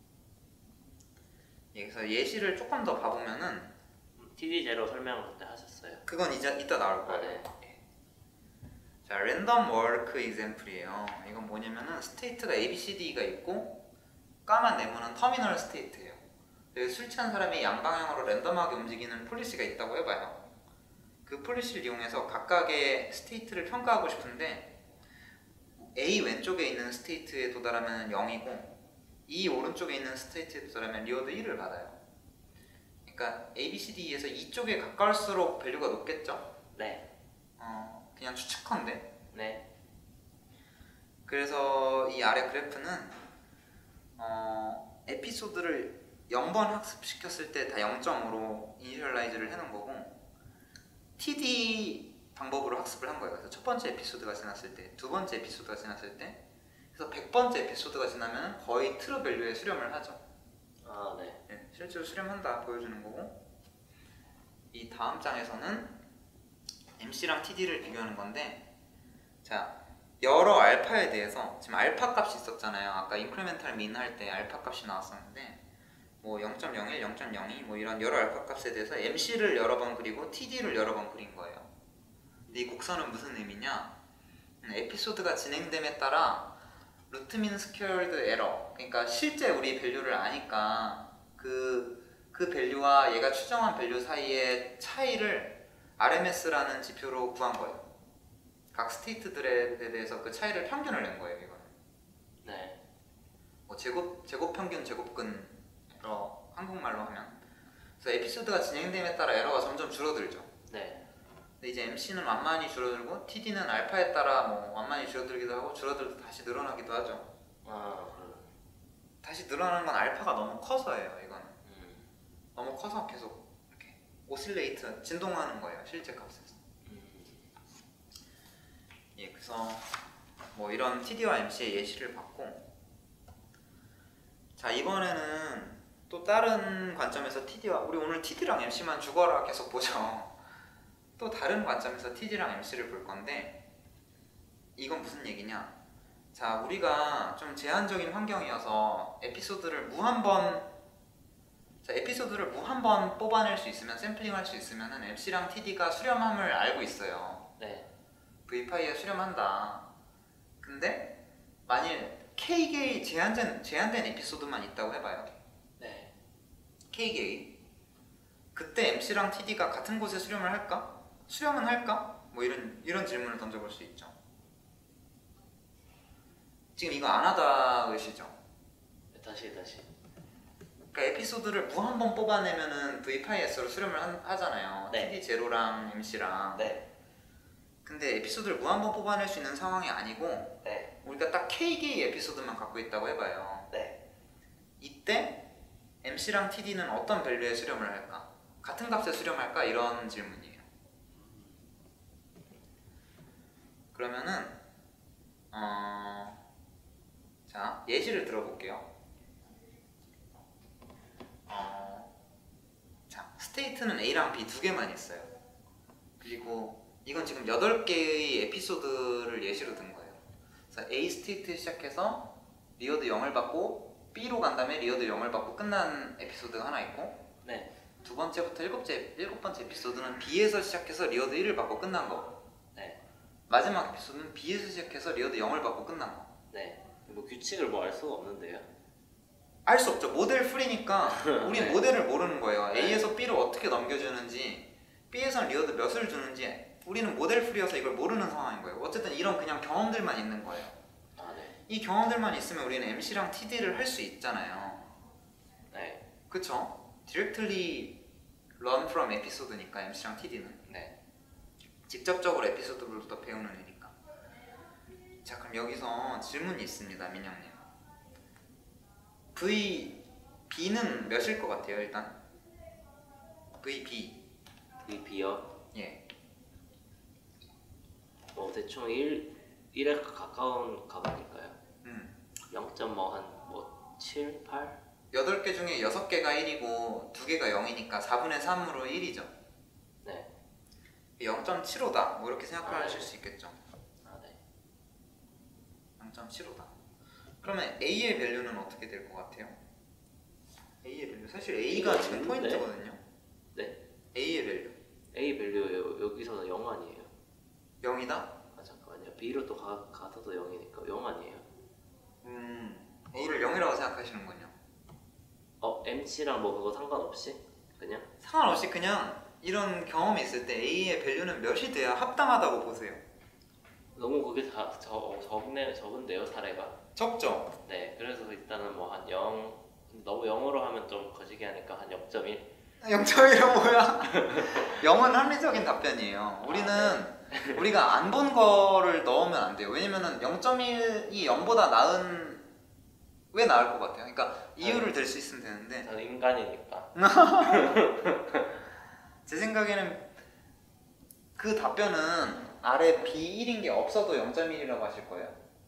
예, 그래서 예시를 조금 더 봐보면은 티디 제로 설명을 그때 하셨어요. 그건 이제 이따 나올 아, 거예요. 네. 자, 랜덤 워크 example이에요. 이건 뭐냐면은 스테이트가 A, B, C, D가 있고 까만 네모는 터미널 스테이트예요. 여기 술 취한 사람이 양방향으로 랜덤하게 움직이는 폴리시가 있다고 해봐요. 그 폴리시를 이용해서 각각의 스테이트를 평가하고 싶은데 A 왼쪽에 있는 스테이트에 도달하면 영이고 E 오른쪽에 있는 스테이트에 도달하면 리워드 일을 받아요. 그러니까 A, B, C, D에서 이쪽에 가까울수록 밸류가 높겠죠? 네. 어, 그냥 추측컨대. 네. 그래서 이 아래 그래프는 어, 에피소드를 영 번 학습시켰을 때 다 영 점 오로 이니셜라이즈를 해놓은 거고 티디 방법으로 학습을 한 거예요. 그래서 첫 번째 에피소드가 지났을 때, 두 번째 에피소드가 지났을 때, 그래서 백 번째 에피소드가 지나면 거의 트루 밸류에 수렴을 하죠. 아, 네. 네, 실제로 수렴한다 보여주는 거고, 이 다음 장에서는 엠씨랑 티디를 비교하는 건데, 자, 여러 알파에 대해서 지금 알파 값이 있었잖아요. 아까 인크리멘탈 민 할 때 알파 값이 나왔었는데 뭐 영 점 영일, 영 점 영이 뭐 이런 여러 알파 값에 대해서 엠씨를 여러 번 그리고 티디를 여러 번 그린 거예요. 근데 이 곡선은 무슨 의미냐? 음, 에피소드가 진행됨에 따라 루트 민 스퀘어드 에러, 그러니까 실제 우리 밸류를 아니까 그, 그 밸류와 얘가 추정한 밸류 사이의 차이를 알엠에스라는 지표로 구한 거예요. 각 스테이트들에 대해서 그 차이를 평균을 낸 거예요, 이거는. 네. 뭐 제곱, 제곱 평균, 제곱근으로 한국말로 하면. 그래서 에피소드가 진행됨에 따라 에러가 점점 줄어들죠. 네. 근데 이제 엠씨는 완만히 줄어들고 티디는 알파에 따라 뭐 완만히 줄어들기도 하고 줄어들고 다시 늘어나기도 하죠. 아, 그, 다시 늘어나는 건 알파가 너무 커서예요, 이거는. 음, 너무 커서 계속 이렇게 오실레이트, 진동하는 거예요, 실제 값에서. 음, 예, 그래서 뭐 이런 티디와 엠씨의 예시를 봤고, 자, 이번에는 또 다른 관점에서 티디와, 우리 오늘 티디랑 엠씨만 죽어라 계속 보죠. 또 다른 관점에서 티디랑 엠씨를 볼 건데, 이건 무슨 얘기냐? 자, 우리가 좀 제한적인 환경이어서 에피소드를 무한번 자, 에피소드를 무한번 뽑아낼 수 있으면, 샘플링할 수 있으면 엠씨랑 티디가 수렴함을 알고 있어요. 네. 브이 파이에 수렴한다. 근데 만일 K개의 제한된, 제한된 에피소드만 있다고 해봐요. 네. K개의. 그때 엠씨랑 티디가 같은 곳에 수렴을 할까? 수렴은 할까? 뭐 이런, 이런 질문을 던져볼 수 있죠. 지금 이거 안 하다 의시죠? 다시, 다시. 그러니까 에피소드를 무한번 뽑아내면은 브이 파이 에스로 수렴을 한, 하잖아요. 네. 티디 제로랑 엠씨랑. 네. 근데 에피소드를 무한번 뽑아낼 수 있는 상황이 아니고 네. 우리가 딱 K개의 에피소드만 갖고 있다고 해봐요. 네. 이때 엠씨랑 티디는 어떤 밸류에 수렴을 할까? 같은 값에 수렴할까? 이런 질문이에요. 그러면은 어... 자, 예시를 들어볼게요. 어... 자, 스테이트는 A랑 B 두 개만 있어요. 그리고 이건 지금 여덟 개의 에피소드를 예시로 든 거예요. 그래서 A 스테이트 시작해서 리어드 영을 받고 B로 간 다음에 리어드 영을 받고 끝난 에피소드가 하나 있고, 네. 두 번째부터 일곱째, 일곱 번째 에피소드는 B에서 시작해서 리어드 일을 받고 끝난 거. 네. 마지막 에피소드는 B에서 시작해서 리어드 영을 받고 끝난 거. 네. 뭐 규칙을 뭐 알 수가 없는데요. 알 수 없죠. 모델 풀이니까 우리 네. 모델을 모르는 거예요. 네. A에서 B를 어떻게 넘겨주는지, B에선 리어드 몇을 주는지 우리는 모델 풀이여서 이걸 모르는 상황인 거예요. 어쨌든 이런 그냥 경험들만 있는 거예요. 아, 네. 이 경험들만 있으면 우리는 엠씨랑 티디를 할 수 있잖아요. 네. 그쵸? Directly learn from episode니까 엠씨랑 티디는 네. 직접적으로 에피소드부터 배우는 애니까. 자, 그럼 여기서 질문이 있습니다, 민영님. 브이 비는 몇일 것 같아요, 일단? 브이 비. V B요. 예. 뭐 대충 일, 일에 가까운 값아닐까요? 음. 영 점 뭐 한 뭐 칠, 팔? 여덟 개 중에 여섯 개가 일이고 두 개가 영이니까 사분의 삼으로 일이죠. 네. 영 점 칠오다 뭐 이렇게 생각하실 아, 네. 수 있겠죠. 영 점 칠오다. 그러면 A의 밸류는 어떻게 될 것 같아요? A의 밸류 사실 A가 지금 있는데? 포인트거든요. 네? A의 밸류 A 밸류 여기서는 영 아니에요? 영이다? 아 잠깐만요. B로 또 가, 가서도 영이니까 영 아니에요? 음 A를 영이라고 생각하시는군요. 어? 엠씨랑 뭐 그거 상관없이? 그냥? 상관없이 그냥 이런 경험이 있을 때 A의 밸류는 몇이 돼야 합당하다고 보세요? 너무 그게 다 저, 어, 적네, 적은데요 사례가? 적죠? 네 그래서 일단은 뭐 한 영 너무 영어로 하면 좀 거시기 하니까 한 영 점 일? 영 점 일은 뭐야? 영은 합리적인 답변이에요. 우리는 아, 우리가 안 본 거를 넣으면 안 돼요. 왜냐면은 영 점 일이 영보다 나은 왜 나을 것 같아요? 그러니까 이유를 들 수 있으면 되는데 저는 인간이니까. 제 생각에는 그 답변은 아래 비 일인 게 없어도 영 점 일이라고 하실 거예요?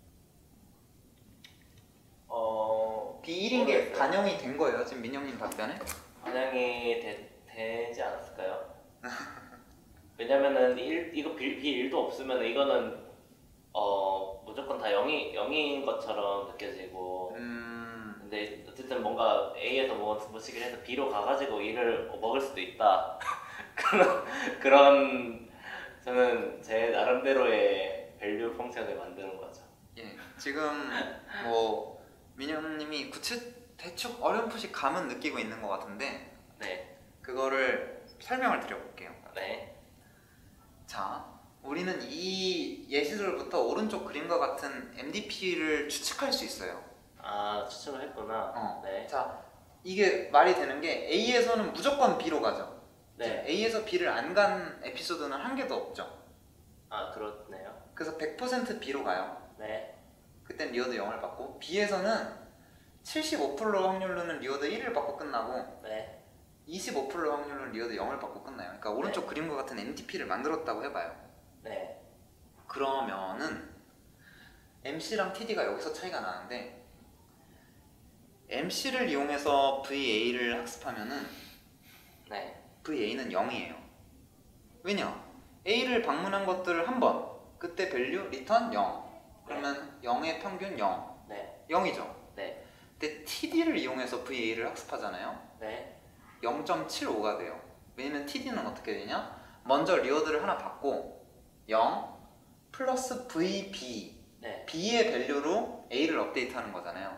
어... 비 일인 게 모르겠어요. 반영이 된 거예요 지금 민영님 답변에? 반영이 되, 되지 않았을까요? 왜냐면은 일, 이거 비 일도 없으면 이거는 어 무조건 다 영이 영인 것처럼 느껴지고 음... 근데 어쨌든 뭔가 A에서 뭐 뭐시기를 해서 B로 가가지고 이를 먹을 수도 있다 그런 그런 저는 제 나름대로의 밸류 펑션을 만드는 거죠. 예, 지금 뭐 민영님이 구체 대충 어렴풋이 감은 느끼고 있는 것 같은데 네, 그거를 설명을 드려볼게요. 네, 자, 우리는 이 예시들부터 오른쪽 그림과 같은 엠디피를 추측할 수 있어요. 아 추측을 했구나. 어. 네, 자, 이게 말이 되는 게 A에서는 무조건 B로 가죠. 네, A에서 B를 안 간 에피소드는 한 개도 없죠. 아 그렇네요. 그래서 백 퍼센트 B로 가요. 네, 그땐 리어드 영을 받고 B에서는 칠십오 퍼센트 확률로는 리어드 일을 받고 끝나고 네, 이십오 퍼센트 확률로는 리어드 영을 받고 끝나요. 그러니까 오른쪽 네. 그림과 같은 엠디피를 만들었다고 해봐요. 네, 그러면은 엠씨랑 티디가 여기서 차이가 나는데 엠씨를 이용해서 브이에이를 학습하면은 네, 브이에이는 영이에요. 왜냐? A를 방문한 것들을 한 번 그때 밸류 리턴 영 그러면 영의 평균 영 네, 영이죠. 네, 근데 티디를 이용해서 브이에이를 학습하잖아요. 네, 영 점 칠오가 돼요. 왜냐면 티디는 어떻게 되냐? 먼저 리워드를 하나 받고 영 플러스 브이비 네. B의 밸류로 A를 업데이트하는 거잖아요.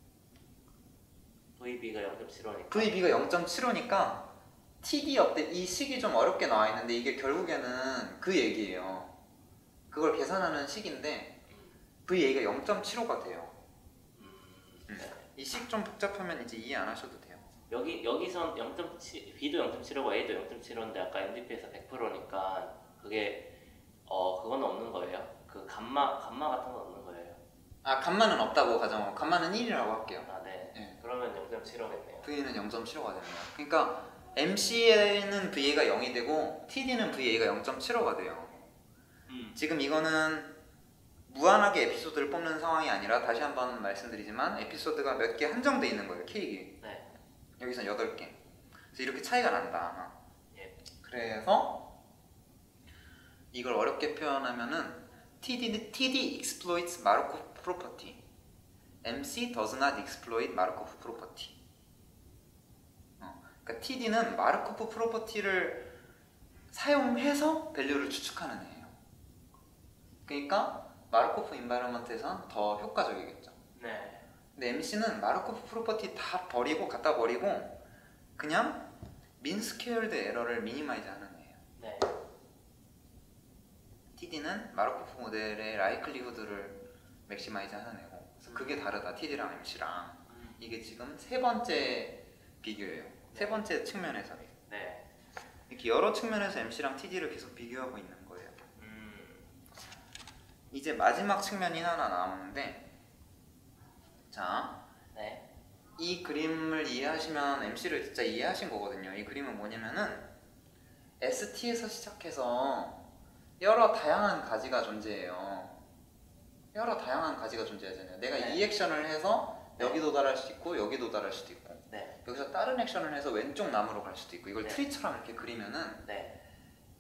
브이비가 영 점 칠오니까. 브이비가 영 점 칠오니까 티디 업데이트 이 식이 좀 어렵게 나와 있는데 이게 결국에는 그 얘기예요. 그걸 계산하는 식인데 브이에이가 영 점 칠오가 돼요. 음, 네. 이 식 좀 복잡하면 이제 이해 안 하셔도 돼요. 여기 여기선 영 점 칠, B도 영 점 칠오고 A도 영 점 칠오인데 아까 엠디피에서 백 퍼센트니까 그게 어 그건 없는 거예요? 그 감마 감마 같은 건 없는 거예요? 아 감마는 없다고 가정하고 감마는 일이라고 할게요. 아 네. 네. 그러면 영 점 칠오겠네요. V는 영 점 칠오가 됩니다. 그러니까 엠씨에는 브이에이가 영이 되고 티디는 브이에이가 영 점 칠오가 돼요. 음. 지금 이거는 무한하게 에피소드를 뽑는 상황이 아니라 다시 한번 말씀드리지만 에피소드가 몇 개 한정돼 있는 거예요. 케이크. 네. 여기선 여덟 개. 그래서 이렇게 차이가 난다. 예. 그래서 이걸 어렵게 표현하면은 티디, 티디 exploits Markov property. 엠씨 does not exploit Markov property. 어, 그러니까 티디는 마르코프 프로퍼티를 사용해서 밸류를 추측하는 애예요. 그러니까 마르코프 인바이러먼트에선 더 효과적이겠죠. 네. 근데 엠씨는 마르코프 프로퍼티 다 버리고 갖다 버리고 그냥 민스퀘어드 에러를 미니마이즈 하는 애예요. 네. 티디는 마르코프 모델의 라이클리후드를 맥시마이즈 하는 애고 그래서 그게 다르다 티디랑 엠씨랑. 음. 이게 지금 세 번째 비교예요. 세 번째 측면에서 네. 이렇게 여러 측면에서 엠씨랑 티디를 계속 비교하고 있는 거예요. 음. 이제 마지막 측면이 하나 나오는데 자, 네. 이 그림을 이해하시면 엠씨를 진짜 이해하신 거거든요. 이 그림은 뭐냐면은 에스티에서 시작해서 여러 다양한 가지가 존재해요. 여러 다양한 가지가 존재하잖아요. 내가 네. 이 액션을 해서 여기 도달할 수도 있고 여기 도달할 수도 있고 네. 여기서 다른 액션을 해서 왼쪽 나무로 갈 수도 있고 이걸 네. 트리처럼 이렇게 그리면은 네.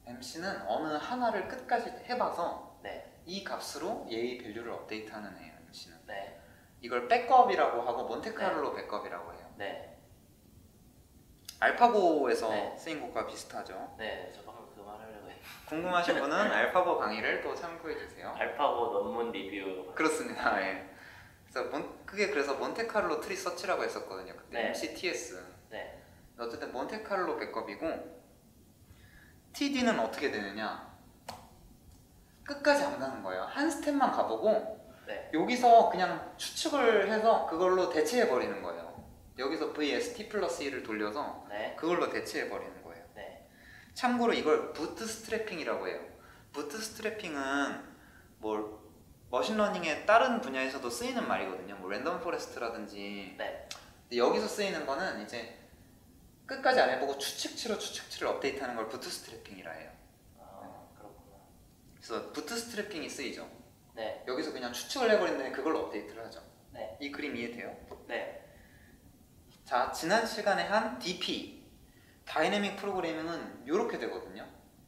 엠씨는 어느 하나를 끝까지 해봐서 네. 이 값으로 얘의 밸류를 업데이트하는 애예요. 엠씨는. 네. 이걸 백업이라고 하고 몬테카를로 백업이라고 해요. 네. 알파고에서 네. 쓰인 것과 비슷하죠. 네. 저 방금 그 말 하려고 했는데. 궁금하신 분은 알파고 강의를 또 참고해 주세요. 알파고 논문 리뷰. 그렇습니다. 예. 그래서 몬, 그게 그래서 몬테카를로 트리 서치라고 했었거든요. 그때 네. 엠씨티에스. 네. 어쨌든 몬테카를로 백업이고 티디는 어떻게 되느냐? 끝까지 안 가는 거예요. 한 스텝만 가보고 네. 여기서 그냥 추측을 해서 그걸로 대체해 버리는 거예요. 여기서 vs t 플러스 일을 돌려서 네. 그걸로 대체해 버리는 거예요. 네. 참고로 이걸 부트스트래핑이라고 해요. 부트스트래핑은 뭐 머신러닝의 다른 분야에서도 쓰이는 말이거든요. 뭐 랜덤 포레스트라든지. 네. 근데 여기서 쓰이는 거는 이제 끝까지 안 해보고 추측치로 추측치를 업데이트하는 걸 부트스트래핑이라 해요. 아, 그렇구나. 그래서 부트스트래핑이 쓰이죠. 네. 여기서 그냥 추측을 해버리는데 그걸로 업데이트를 하죠. 네. 이 그림 이해돼요? 네. 자, 지난 시간에 한 디피 다이내믹 프로그래밍은 이렇게 되거든요.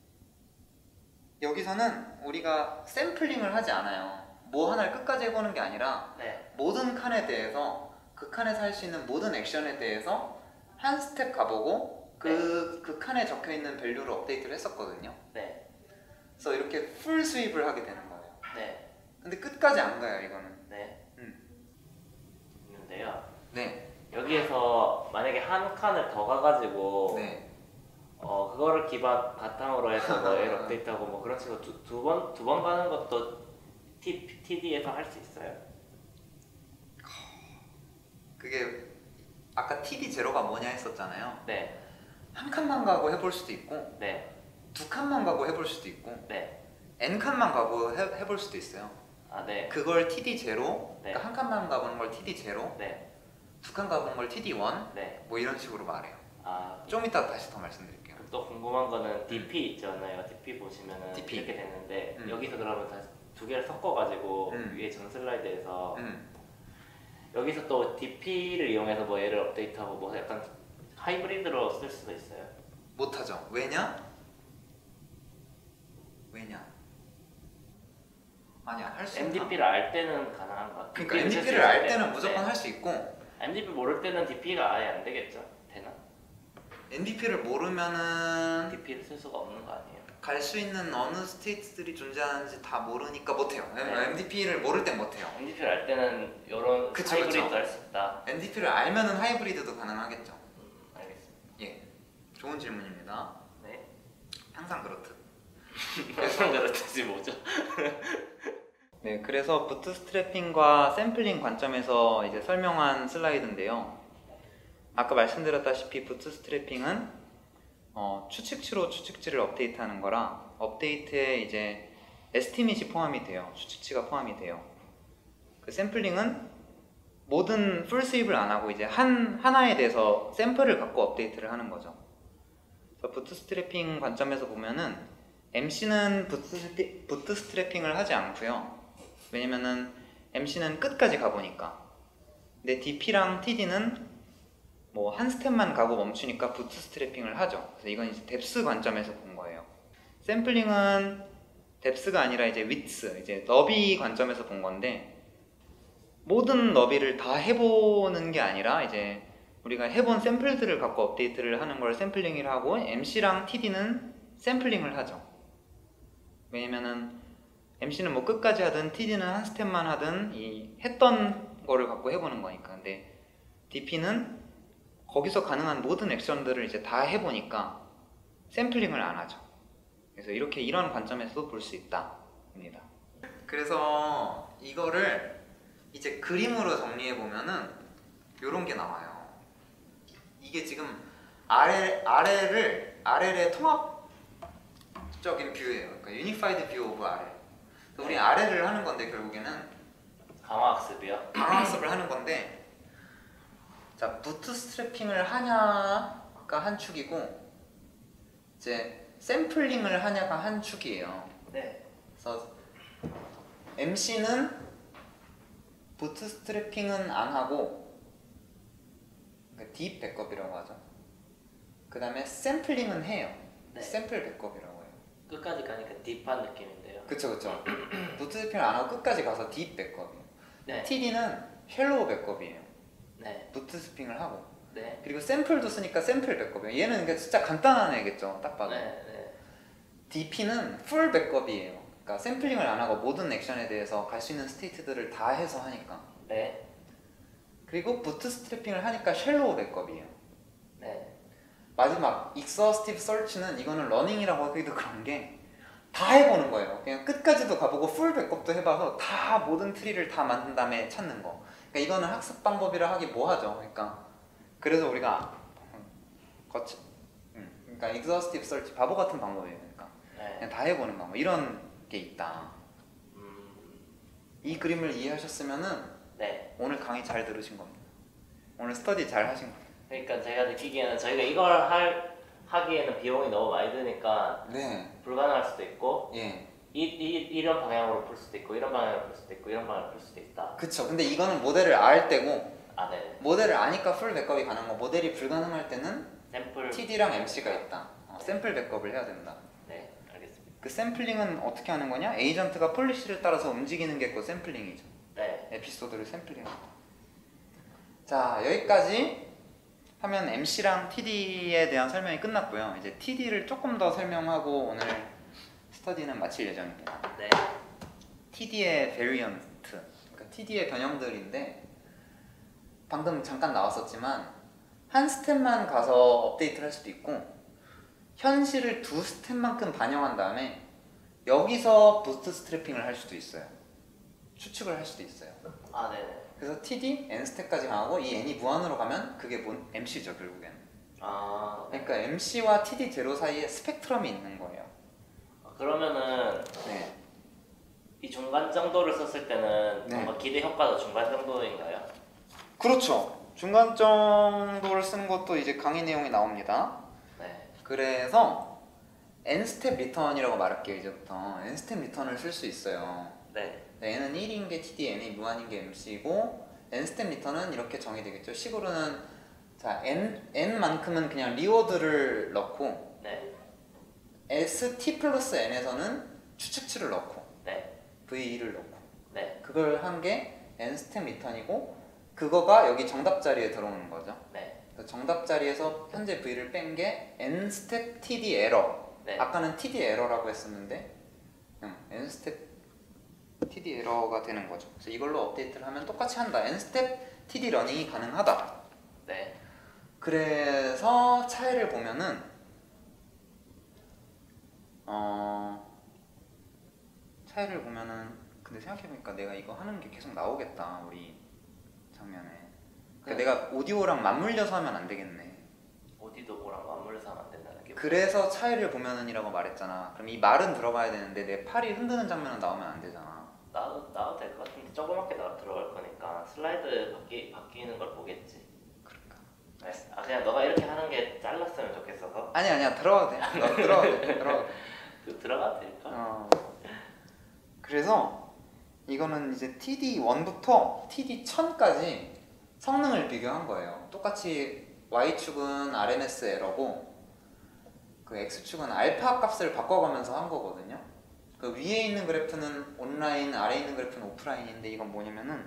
여기서는 우리가 샘플링을 하지 않아요. 뭐 하나를 끝까지 해보는 게 아니라 네. 모든 칸에 대해서 그 칸에서 할 수 있는 모든 액션에 대해서 한 스텝 가보고 그, 그 칸에 적혀있는 밸류를 업데이트를 했었거든요. 네. 그래서 이렇게 풀 스윕을 하게 되는 거예요. 네. 근데 끝까지 안 가요, 이거는. 네. 음. 있는데요. 네. 여기에서 만약에 한 칸을 더 가가지고 네. 어 그거를 기반 바탕으로 해서 뭐 얘를 업데이트하고 뭐 그런 식으로 두 번 두 번 가는 것도 T, 티디에서 할 수 있어요? 그게 아까 티디 제로가 뭐냐 했었잖아요. 네. 한 칸만 가고 해볼 수도 있고 네. 두 칸만 가고 해볼 수도 있고 네. N 칸만 가고 해, 해볼 수도 있어요. 아, 네. 그걸 티디 제로, 네. 그러니까 한 칸만 가보는 걸 티디 제로, 네. 두 칸 가보는 걸 티디 원, 네. 뭐 이런 식으로 말해요. 아, 좀 이따 다시 더 말씀드릴게요. 또 궁금한 거는 디피 있잖아요. 디피 보시면은 디피. 이렇게 됐는데 음. 여기서 그러면 다시 두 개를 섞어가지고 음. 위에 전 슬라이드에서 음. 여기서 또 디피를 이용해서 뭐 얘를 업데이트하고 뭐 약간 하이브리드로 쓸 수도 있어요. 못하죠. 왜냐? 왜냐? 아니야, 할 수 있나? 엠디피를 알 때는 가능한가? 그러니까 디피를 쓸수 엠디피를 있을 알 때. 때는 무조건 네. 할 수 있고 엠디피 모를 때는 디피가 아예 안 되겠죠? 되나? 엠디피를 모르면은 디피를 쓸 수가 없는 거 아니에요? 갈 수 있는 어느 스테이트들이 존재하는지 다 모르니까 못해요. 네. 엠디피를 모를 땐 못해요. 엠디피를 알 때는 이런 그쵸, 하이브리드도 그쵸. 할 수 있다. 엠디피를 알면은 하이브리드도 가능하겠죠. 음, 알겠습니다. 예, 좋은 질문입니다. 네. 항상 그렇듯. 항상 그렇듯이 뭐죠? 네, 그래서 부트스트래핑과 샘플링 관점에서 이제 설명한 슬라이드인데요. 아까 말씀드렸다시피 부트스트래핑은 어, 추측치로 추측치를 업데이트하는 거라 업데이트에 이제 에스티밋이 포함이 돼요. 추측치가 포함이 돼요. 그 샘플링은 모든 풀 스윕을 안 하고 이제 한 하나에 대해서 샘플을 갖고 업데이트를 하는 거죠. 그래서 부트스트래핑 관점에서 보면은 엠씨는 부트스트래핑, 부트스트래핑을 하지 않고요. 왜냐면은 엠씨는 끝까지 가보니까. 근데 디피랑 티디는 뭐 한 스텝만 가고 멈추니까 부트스트래핑을 하죠. 그래서 이건 이제 뎁스 관점에서 본 거예요. 샘플링은 뎁스가 아니라 이제 위츠, 이제 너비 관점에서 본 건데 모든 너비를 다 해보는 게 아니라 이제 우리가 해본 샘플들을 갖고 업데이트를 하는 걸 샘플링을 하고 엠씨랑 티디는 샘플링을 하죠. 왜냐면은 엠씨는 뭐 끝까지 하든 티디는 한 스텝만 하든 이 했던 거를 갖고 해보는 거니까. 근데 디피는 거기서 가능한 모든 액션들을 이제 다 해보니까 샘플링을 안 하죠. 그래서 이렇게 이런 관점에서도 볼 수 있다입니다. 그래서 이거를 이제 그림으로 정리해 보면은 이런 게 나와요. 이게 지금 아래 아래를 아래의 통합적인 뷰예요. 그러니까 유니파이드 뷰 오브 아래. 우리 아래를 하는 건데 결국에는 강화학습이요? 강화학습을 하는 건데. 자, 부트스트래핑을 하냐가 한 축이고 이제 샘플링을 하냐가 한 축이에요. 네. 그래서 엠씨는 부트스트래핑은 안 하고 그러니까 딥 백업이라고 하죠. 그 다음에 샘플링은 해요. 네. 샘플 백업이라고 해요. 끝까지 가니까 딥한 느낌인데요. 그쵸 그쵸. 부트스트래핑을 안 하고 끝까지 가서 딥 백업이에요. 네. 티디는 쉘로우 백업이에요. 네. 부트스핑을 하고. 네. 그리고 샘플도 쓰니까 샘플 백업이에요. 얘는 그러니까 진짜 간단한 애겠죠. 딱 봐도. 네. 네. 디피는 풀 백업이에요. 그러니까 샘플링을 안 하고 모든 액션에 대해서 갈 수 있는 스테이트들을 다 해서 하니까. 네. 그리고 부트스트래핑을 하니까 쉘로우 백업이에요. 네. 마지막 exhaustive search는 이거는 러닝이라고 하기도 그런 게 다 해보는 거예요. 그냥 끝까지도 가보고 풀 백업도 해봐서 다 모든 트리를 다 만든 다음에 찾는 거. 그러니까 이거는 학습 방법이라 하기 뭐하죠. 그러니까 그래서 우리가 거치, 음, 그러니까 exhaustive search 바보 같은 방법이에요. 그러니까 네. 그냥 다 해보는 방법 이런 게 있다. 음. 이 그림을 이해하셨으면은 네. 오늘 강의 잘 들으신 겁니다. 오늘 스터디 잘 하신 겁니다. 그러니까 제가 느끼기에는 저희가 이걸 할 하기에는 비용이 너무 많이 드니까 네. 불가능할 수도 있고 예. 이, 이, 이런 방향으로 풀 수도 있고 이런 방향으로 풀 수도 있고 이런 방향으로 풀 수도 있다. 그쵸. 근데 이거는 모델을 알 때고 아, 네. 모델을 아니까 풀 백업이 가능한 거. 모델이 불가능할 때는 샘플. 티디랑 엠씨가 있다. 어, 샘플 백업을 해야 된다. 네, 알겠습니다. 그 샘플링은 어떻게 하는 거냐? 에이전트가 폴리시를 따라서 움직이는 게 그 샘플링이죠. 네. 에피소드를 샘플링하고. 자, 여기까지 하면 엠씨랑 티디에 대한 설명이 끝났고요. 이제 티디를 조금 더 설명하고 오늘 스터디는 마칠 예정입니다. 네. 티디의 베리언트, 그러니까 티디의 변형들인데 방금 잠깐 나왔었지만 한 스텝만 가서 업데이트를 할 수도 있고 현실을 두 스텝만큼 반영한 다음에 여기서 부스트 스트래핑을 할 수도 있어요. 추측을 할 수도 있어요. 아, 네네. 그래서 티디, n스텝까지 가고 이 n이 무한으로 가면 그게 뭔 엠씨죠 결국엔. 아, 그러니까 엠씨와 티디 제로 사이에 스펙트럼이 있는 거예요. 그러면은 네. 이 중간 정도를 썼을 때는 네. 뭔가 기대 효과도 중간 정도인가요? 그렇죠. 중간 정도를 쓰는 것도 이제 강의 내용이 나옵니다. 네. 그래서 n스텝 리턴이라고 말할게요. 이제부터 n스텝 리턴을 쓸 수 있어요. 네. n은 일인 게 티디, n이 무한인 게 엠씨고 n스텝 리턴은 이렇게 정의되겠죠. 식으로는 자 n, n만큼은 그냥 리워드를 넣고 네. st 플러스 n에서는 추측치를 넣고 네. v를 넣고 네. 그걸 한 게 n스텝 리턴이고 그거가 여기 정답 자리에 들어오는 거죠. 네. 그래서 정답 자리에서 현재 v를 뺀 게 n스텝 td 에러. 네. 아까는 td 에러라고 했었는데 응, n스텝 td 에러가 되는 거죠. 그래서 이걸로 업데이트를 하면 똑같이 한다. n스텝 td 러닝이 가능하다. 네. 그래서 차이를 보면은 어 차이를 보면은 근데 생각해보니까 내가 이거 하는 게 계속 나오겠다 우리 장면에. 그러니까 네. 내가 오디오랑 맞물려서 하면 안 되겠네. 어디도 뭐랑 맞물려서 하면 안 된다는 게 그래서 차이를 보면은이라고 말했잖아. 그럼 이 말은 들어가야 되는데 내 팔이 흔드는 장면은 나오면 안 되잖아. 나도 나도 될 것 같은데 조그맣게 나 들어갈 거니까 슬라이드 바뀌 바뀌는 걸 보겠지. 그러니까. 네. 아 그냥 너가 이렇게 하는 게 잘랐으면 좋겠어서. 아니 아니야 들어가도 돼. 너 들어가도 돼. 들어가도 돼. 그 들어가도 될까? 어. 그래서 이거는 이제 티디 일부터 티디 천까지 성능을 비교한 거예요. 똑같이 y축은 알엠에스 에러고 그 x축은 알파 값을 바꿔가면서 한 거거든요. 그 위에 있는 그래프는 온라인, 아래에 있는 그래프는 오프라인인데 이건 뭐냐면은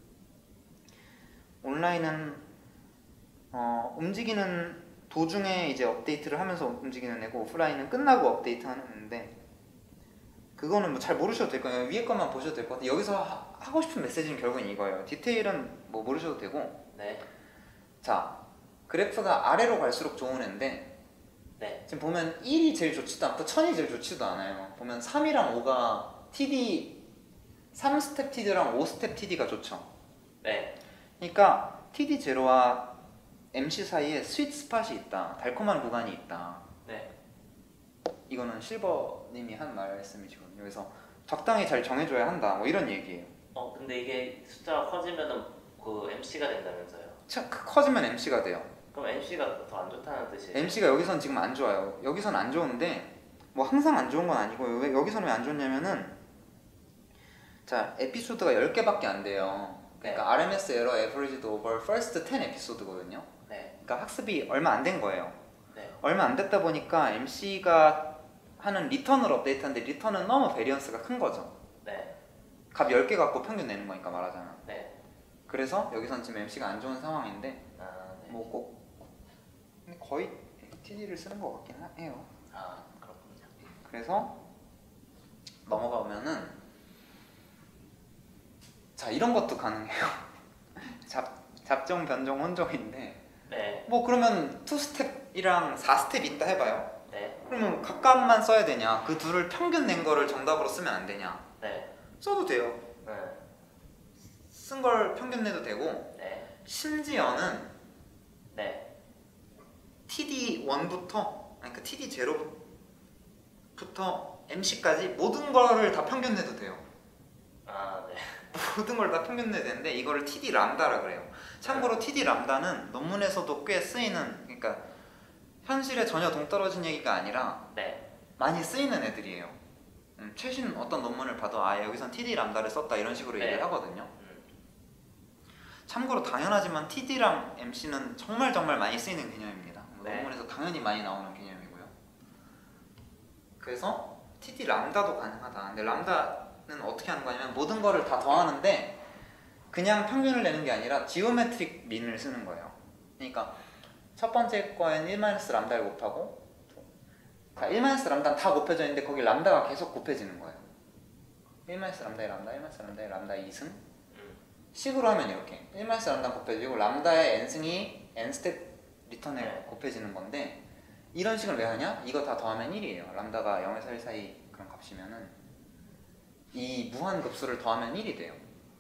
온라인은 어, 움직이는 도중에 이제 업데이트를 하면서 움직이는 애고 오프라인은 끝나고 업데이트하는 애인데 그거는 뭐 잘 모르셔도 될 거예요. 위에 것만 보셔도 될 것 같아요. 여기서 하, 하고 싶은 메시지는 결국은 이거예요. 디테일은 뭐 모르셔도 되고 네. 자 그래프가 아래로 갈수록 좋은 애인데 네. 지금 보면 일이 제일 좋지도 않고 천이 제일 좋지도 않아요. 보면 삼이랑 오가 티디 삼 스텝 티디랑 오 스텝 티디가 좋죠. 네. 그러니까 티디 제로와 엠씨 사이에 스윗 스팟이 있다. 달콤한 구간이 있다. 네. 이거는 실버님이 한 말씀이시거든요. 그래서 적당히 잘 정해줘야 한다. 뭐 이런 얘기예요. 어 근데 이게 숫자가 커지면은 그 엠씨가 된다면서요? 차, 커지면 엠씨가 돼요. 그럼 엠씨가 더 안 좋다는 뜻이에요? 엠씨가 여기선 지금 안 좋아요. 여기선 안 좋은데 뭐 항상 안 좋은 건 아니고 왜 여기서는 왜 안 좋냐면은 자 에피소드가 열 개밖에 안 돼요. 그러니까 네. 알엠에스 에러 averaged over first ten 에피소드거든요. 네. 그러니까 학습이 얼마 안 된 거예요. 네. 얼마 안 됐다 보니까 엠씨가 하는 리턴을 업데이트하는데 리턴은 너무 베리언스가 큰 거죠. 네. 값 열 개 갖고 평균 내는 거니까 말하자면. 네. 그래서 여기선 지금 엠씨가 안 좋은 상황인데 아, 네. 뭐 꼭 근데 거의 티디를 쓰는 것 같긴 해요. 아, 그렇군요. 그래서 넘어가 보면은 자 이런 것도 가능해요. 잡, 잡종, 변종, 혼종인데 네. 뭐 그러면 투 스텝이랑 사 스텝 있다 해봐요. 네. 그러면 각각만 써야 되냐? 그 둘을 평균 낸 거를 정답으로 쓰면 안 되냐? 네. 써도 돼요. 네. 쓴 걸 평균 내도 되고 네. 심지어는 네. 티디 일부터 아니 그 티디 제로부터 엠씨까지 모든 거를 다 평균 내도 돼요. 아, 네. 모든 걸 다 평균 내야 되는데 이거를 티디 람다라 그래요. 참고로 티디 람다는 논문에서도 꽤 쓰이는 그러니까 현실에 전혀 동떨어진 얘기가 아니라 네. 많이 쓰이는 애들이에요. 음, 최신 어떤 논문을 봐도 아 여기선 티디 람다를 썼다 이런 식으로 네. 얘기를 하거든요. 음. 참고로 당연하지만 티디랑 엠씨는 정말 정말 많이 쓰이는 개념입니다. 네. 논문에서 당연히 많이 나오는 개념이고요. 그래서 티디 람다도 가능하다. 근데 람다는 어떻게 하는 거냐면 모든 거를 다 더하는데 그냥 평균을 내는 게 아니라 지오메트릭 민을 쓰는 거예요. 그러니까 첫 번째 거엔 일 마이너스 람다를 곱하고 자, 일 마이너스 람다는 다 곱해져 있는데 거기 람다가 계속 곱해지는 거예요. 일 마이너스 람다의 람다, 일 마이너스 람다의 람다 이 승 식으로 하면 이렇게 일 마이너스 람다 곱해지고 람다의 n승이 n스텝 리턴에 네. 곱해지는 건데 이런 식을 왜 하냐? 이거 다 더하면 일이에요. 람다가 영에서 일 사이 그런 값이면은 이 무한급수를 더하면 일이 돼요.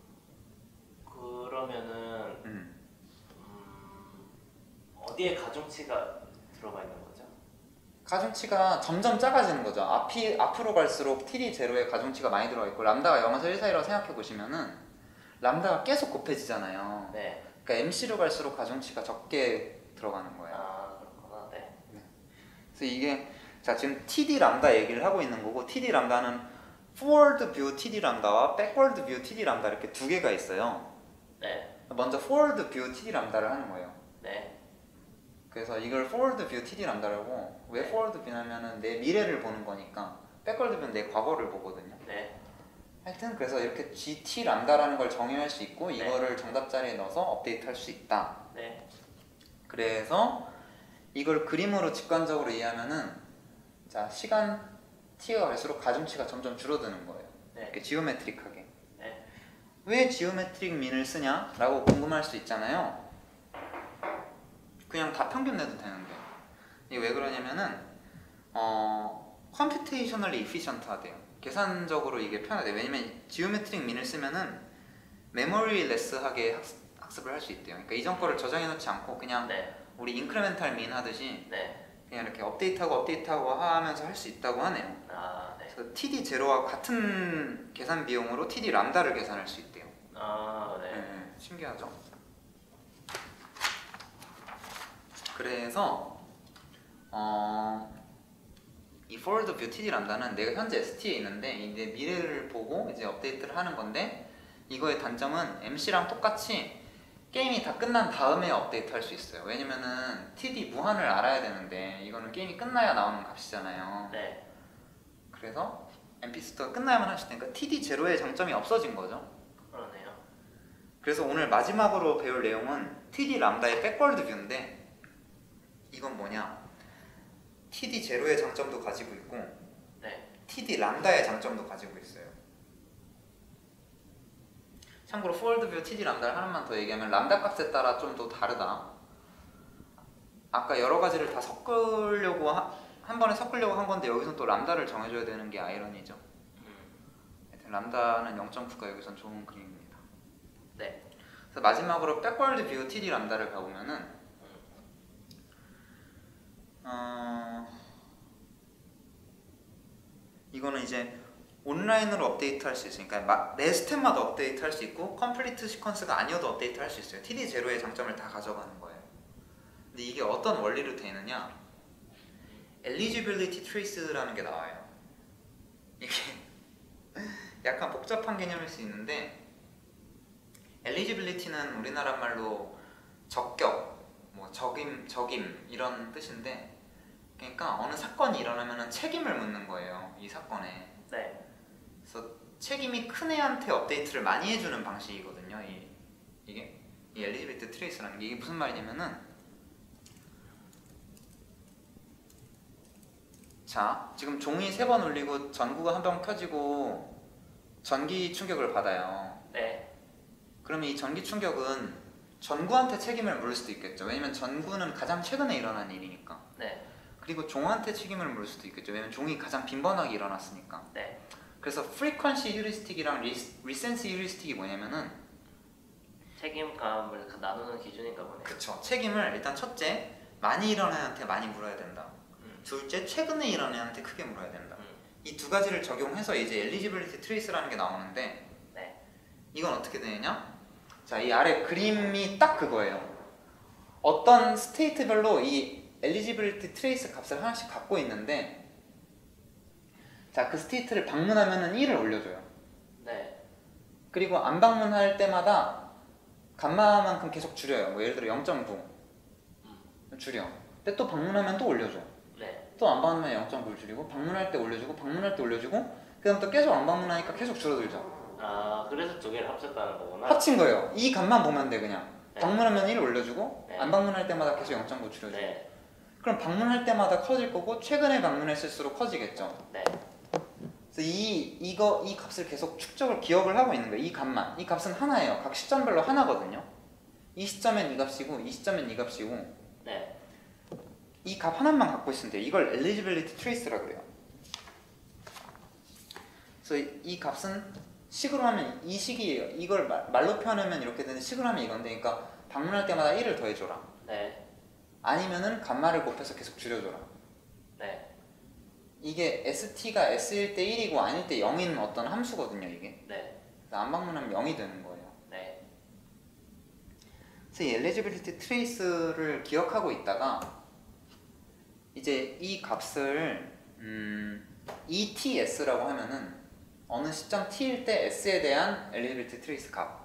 그러면은 음. 음, 어디에 가중치가 들어가 있는 거죠? 가중치가 점점 작아지는 거죠. 앞이, 앞으로 갈수록 티디 제로에 가중치가 많이 들어가 있고 람다가 영에서 일 사이라고 생각해 보시면은 람다가 계속 곱해지잖아요. 네. 그러니까 엠씨로 갈수록 가중치가 적게 들어가는 거예요. 아, 그렇구나. 네. 그래서 이게 자 지금 티디 람다 얘기를 하고 있는 거고 티디 람다는 forward view 티디 람다와 backward view 티디 람다 이렇게 두 개가 있어요. 네. 먼저 forward view 티디 람다를 하는 거예요. 네. 그래서 이걸 forward view 티디 람다라고 왜 forward view냐면은 내 미래를 보는 거니까 backward view는 내 과거를 보거든요. 네. 하여튼 그래서 이렇게 gt 람다라는 걸 정의할 수 있고 네. 이거를 정답 자리에 넣어서 업데이트할 수 있다. 네. 그래서 이걸 그림으로 직관적으로 이해하면은 자 시간 t가 갈수록 가중치가 점점 줄어드는 거예요. 네. 이렇게 지오메트릭하게. 네. 왜 지오메트릭 민을 쓰냐라고 궁금할 수 있잖아요. 그냥 다 평균 내도 되는데 이게 왜 그러냐면은 어 컴퓨테이셔널리 이피션트하대요. 계산적으로 이게 편하대요. 왜냐면 지오메트릭 민을 쓰면은 메모리 레스하게 학습, 학습을 할 수 있대요. 그러니까 이전 거를 저장해 놓지 않고 그냥 네. 우리 인크레멘탈 민 하듯이 네. 그냥 이렇게 업데이트하고 업데이트하고 하면서 할 수 있다고 하네요. 아, 네. 그래서 티디 제로와 같은 계산 비용으로 티디 람다를 계산할 수 있대요. 아, 네. 네, 신기하죠? 그래서 어, 이 forward view 티디 람다는 내가 현재 에스티에 있는데 이제 미래를 보고 이제 업데이트를 하는 건데 이거의 단점은 엠씨랑 똑같이 게임이 다 끝난 다음에 업데이트 할 수 있어요. 왜냐면은 티디 무한을 알아야 되는데 이거는 게임이 끝나야 나오는 값이잖아요. 네. 그래서 엠피스토가 끝나야만 할 수 있으니까 티디 제로의 장점이 없어진 거죠. 그러네요. 그래서 오늘 마지막으로 배울 내용은 티디 람다의 백월드 뷰인데 이건 뭐냐? 티디 제로의 장점도 가지고 있고 네. 티디 람다의 장점도 가지고 있어요. 참고로 forward view 티디 람다를 하나만 더 얘기하면 람다 값에 따라 좀 더 다르다. 아까 여러 가지를 다 섞으려고 하, 한 번에 섞으려고 한 건데 여기서 또 람다를 정해줘야 되는 게 아이러니죠. 음. 하여튼 람다는 영 점 구가 여기선 좋은 그림입니다. 네. 그래서 마지막으로 backward view 티디 람다를 가보면은 어... 이거는 이제 온라인으로 업데이트 할 수 있으니까 마, 매 스텝마다 업데이트 할 수 있고 컴플리트 시퀀스가 아니어도 업데이트 할 수 있어요. 티디 제로의 장점을 다 가져가는 거예요. 근데 이게 어떤 원리로 되어 있느냐? eligibility trace라는 게 나와요. 이게 약간 복잡한 개념일 수 있는데 eligibility는 우리나라 말로 적격, 뭐 적임, 적임 이런 뜻인데 그러니까 어느 사건이 일어나면 책임을 묻는 거예요. 이 사건에. 네. 그래서 책임이 큰 애한테 업데이트를 많이 해주는 방식이거든요. 이, 이게 이 엘리지빌리티 트레이스라는 게 이게 무슨 말이냐면은 자 지금 종이 세 번 울리고 전구가 한 번 켜지고 전기 충격을 받아요. 네. 그러면 이 전기 충격은 전구한테 책임을 물을 수도 있겠죠. 왜냐면 전구는 가장 최근에 일어난 일이니까. 네. 그리고 종한테 책임을 물을 수도 있겠죠. 왜냐면 종이 가장 빈번하게 일어났으니까. 네. 그래서 프리퀀시 휴리스틱이랑 리센시 휴리스틱이 뭐냐면은 책임감을 나누는 기준인가 보네요. 그쵸. 책임을 일단 첫째 많이 일어난 애한테 많이 물어야 된다. 음. 둘째 최근에 일어난 애한테 크게 물어야 된다. 음. 이 두 가지를 적용해서 이제 엘리지빌리티 트레이스라는 게 나오는데 네. 이건 어떻게 되느냐? 자, 이 아래 그림이 딱 그거예요. 어떤 스테이트별로 이 엘리지빌리티 트레이스 값을 하나씩 갖고 있는데 자, 그 스테이트를 방문하면은 일을 올려줘요. 네. 그리고 안 방문할 때마다 감마만큼 계속 줄여요. 뭐 예를 들어 영 점 구 음. 줄여. 근데 또 방문하면 또 올려줘. 네. 또 안 방문하면 영 점 구를 줄이고 방문할 때 올려주고 방문할 때 올려주고 그 다음 또 계속 안 방문하니까 계속 줄어들죠. 아, 그래서 두 개를 합쳤다는 거구나. 합친 거예요. 이 값만 보면 돼 그냥. 네. 방문하면 일 올려주고 네. 안 방문할 때마다 계속 영 점 구 줄여주고. 네. 그럼 방문할 때마다 커질 거고 최근에 방문했을수록 커지겠죠. 네. 그래서 이 이거 이 값을 계속 축적을 기억을 하고 있는 거예요. 이 값만. 이 값은 하나예요. 각 시점별로 하나거든요. 이 시점엔 이 값이고 이 시점엔 이 값이고 네. 이 값 하나만 갖고 있으면 돼요. 이걸 eligibility trace라 그래요. 그래서 이 값은 식으로 하면 이 식이에요. 이걸 말로 표현하면 이렇게 되는데 식으로 하면 이건데 그러니까 방문할 때마다 일을 더해줘라. 네. 아니면은 감마를 곱해서 계속 줄여줘라. 네. 이게 st가 s일 때 일이고 아닐 때 영인 어떤 함수거든요. 이게. 네. 그래서 안 방문하면 영이 되는 거예요. 네. 그래서 이 eligibility trace를 기억하고 있다가 이제 이 값을 음, ets라고 하면은 어느 시점 t일 때 s에 대한 eligibility trace 값.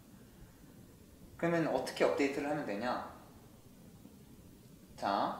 그러면 어떻게 업데이트를 하면 되냐? 자,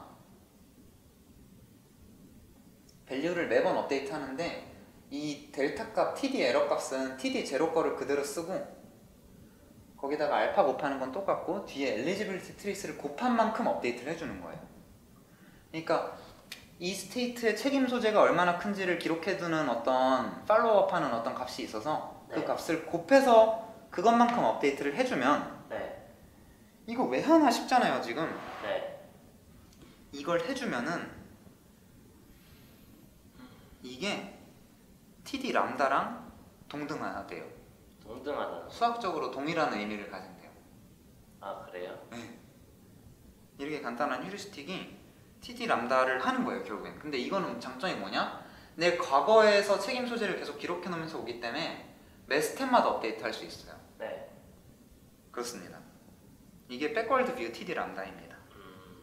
밸류를 매번 업데이트 하는데 이 델타 값 td 에러 값은 td 제로 거를 그대로 쓰고 거기다가 알파 곱하는 건 똑같고 뒤에 eligibility trace를 곱한 만큼 업데이트를 해주는 거예요. 그러니까 이 스테이트의 책임 소재가 얼마나 큰지를 기록해두는 어떤 팔로우업하는 어떤 값이 있어서 그 네. 값을 곱해서 그것만큼 업데이트를 해주면 네. 이거 왜 하나 싶잖아요 지금. 네. 이걸 해주면은 이게 td 람다랑 동등하대요. 동등하다는. 수학적으로 동일한 의미를 가진대요. 아, 그래요? 네. 이렇게 간단한 휴리스틱이 td 람다를 하는 거예요 결국엔. 근데 이거는 장점이 뭐냐? 내 과거에서 책임 소재를 계속 기록해 놓으면서 오기 때문에 매 스텝마다 업데이트 할 수 있어요. 네. 그렇습니다. 이게 백월드 뷰 td 람다입니다. 음.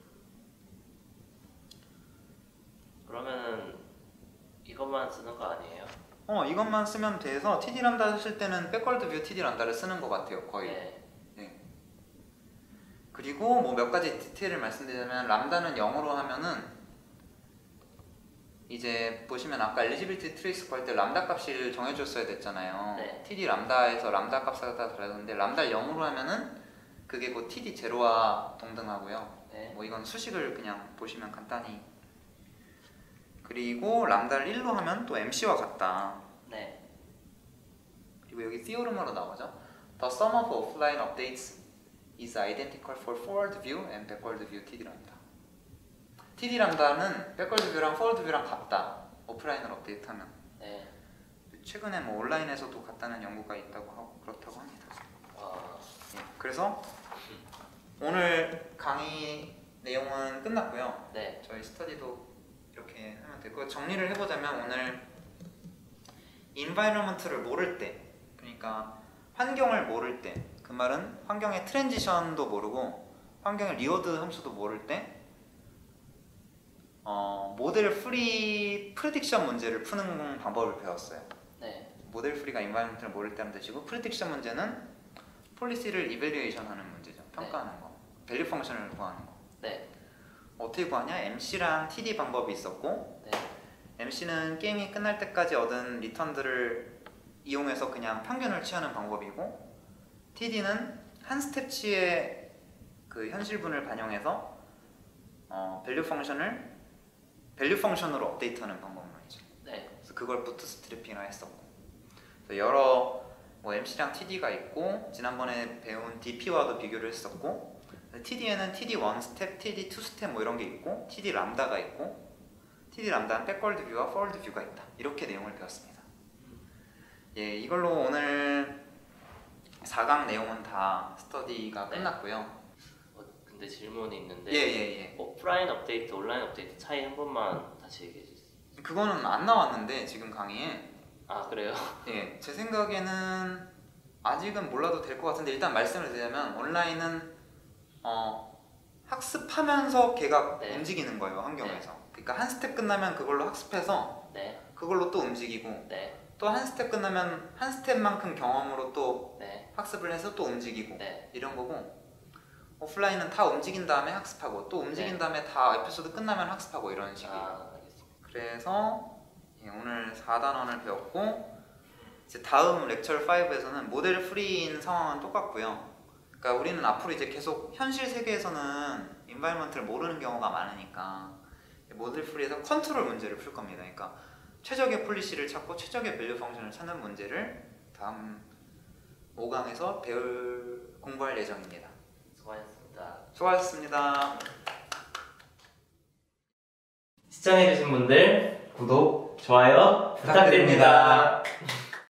그러면은 이것만 쓰는 거 아니에요? 어 이것만 쓰면 돼서 td 람다 쓸 때는 백월드 뷰 td 람다를 쓰는 것 같아요 거의. 네. 그리고 뭐 몇 가지 디테일을 말씀드리자면 람다는 영어로 하면은 이제 보시면 아까 eligibility trace 구할 때 람다 값을 정해줬어야 됐잖아요. 네. td 람다에서 람다 값을 다 달았는데 람다를 영어로 하면은 그게 곧 td 제로와 동등하고요. 네. 뭐 이건 수식을 그냥 보시면 간단히. 그리고 람다를 일로 하면 또 엠씨와 같다. 네. 그리고 여기 theorem으로 나오죠. The sum of offline updates is identical for forward view and backward view td 람다. td 람다는 backward view랑 forward view랑 같다. 오프라인으로 업데이트하면. 네. 최근에 뭐 온라인에서도 같다는 연구가 있다고 하고 그렇다고 합니다. 아, 예, 그래서 오늘 강의 내용은 끝났고요. 네. 저희 스터디도 이렇게 하면 되고 정리를 해보자면 오늘 environment를 모를 때, 그러니까 환경을 모를 때, 그 말은 환경의 트랜지션도 모르고 환경의 리워드 함수도 모를 때 어, 모델 프리 프리딕션 문제를 푸는 방법을 배웠어요. 네. 모델 프리가 environment를 모를 때라는 뜻이고 프리딕션 문제는 폴리시를 이밸류에이션 하는 문제죠. 평가하는 거. 밸류 펑션을 구하는 거. 네. 어떻게 구하냐? 엠씨랑 티디 방법이 있었고 네. 엠씨는 게임이 끝날 때까지 얻은 리턴들을 이용해서 그냥 평균을 취하는 방법이고, 티디는 한 스텝치의 그 현실분을 반영해서 어, 밸류 펑션을 밸류 펑션으로 업데이트하는 방법론이죠. 네. 그래서 그걸 부트스트래핑이라 했었고, 그래서 여러 뭐 엠씨랑 티디가 있고, 지난번에 배운 디피와도 비교를 했었고, 티디에는 티디 원 스텝, 티디 투 스텝 뭐 이런 게 있고, 티디 람다가 있고, 티디 람다는 백월드 뷰와 포월드 뷰가 있다. 이렇게 내용을 배웠습니다. 예, 이걸로 오늘 사 강 내용은 다 스터디가 네. 끝났고요. 어, 근데 질문이 있는데 예예예. 예, 예. 오프라인 업데이트, 온라인 업데이트 차이 한 번만 다시 얘기해 주세요. 그거는 안 나왔는데 지금 강의에. 아 그래요? 예, 제 생각에는 아직은 몰라도 될 것 같은데, 일단 말씀을 드리자면 온라인은 어, 학습하면서 걔가 네. 움직이는 거예요, 환경에서. 그러니까 한 스텝 끝나면 그걸로 학습해서 네. 그걸로 또 움직이고, 네. 또 한 스텝 끝나면 한 스텝만큼 경험으로 또 네. 학습을 해서 또 움직이고, 네. 이런 거고, 오프라인은 다 움직인 다음에 학습하고, 또 움직인 네. 다음에 다 에피소드 끝나면 학습하고, 이런 식이에요. 아 알겠습니다. 그래서 예, 오늘 사 단원을 배웠고, 이제 다음 렉처 오에서는 모델 프리인 상황은 똑같고요. 그러니까 우리는 앞으로 이제 계속 현실 세계에서는 인바이먼트를 모르는 경우가 많으니까 모델 프리에서 컨트롤 문제를 풀 겁니다. 그러니까 최적의 폴리시를 찾고 최적의 밸류 펑션을 찾는 문제를 다음 오 강에서 배울 공부할 예정입니다. 수고하셨습니다. 수고하셨습니다. 시청해주신 분들 구독, 좋아요 부탁드립니다. 부탁드립니다.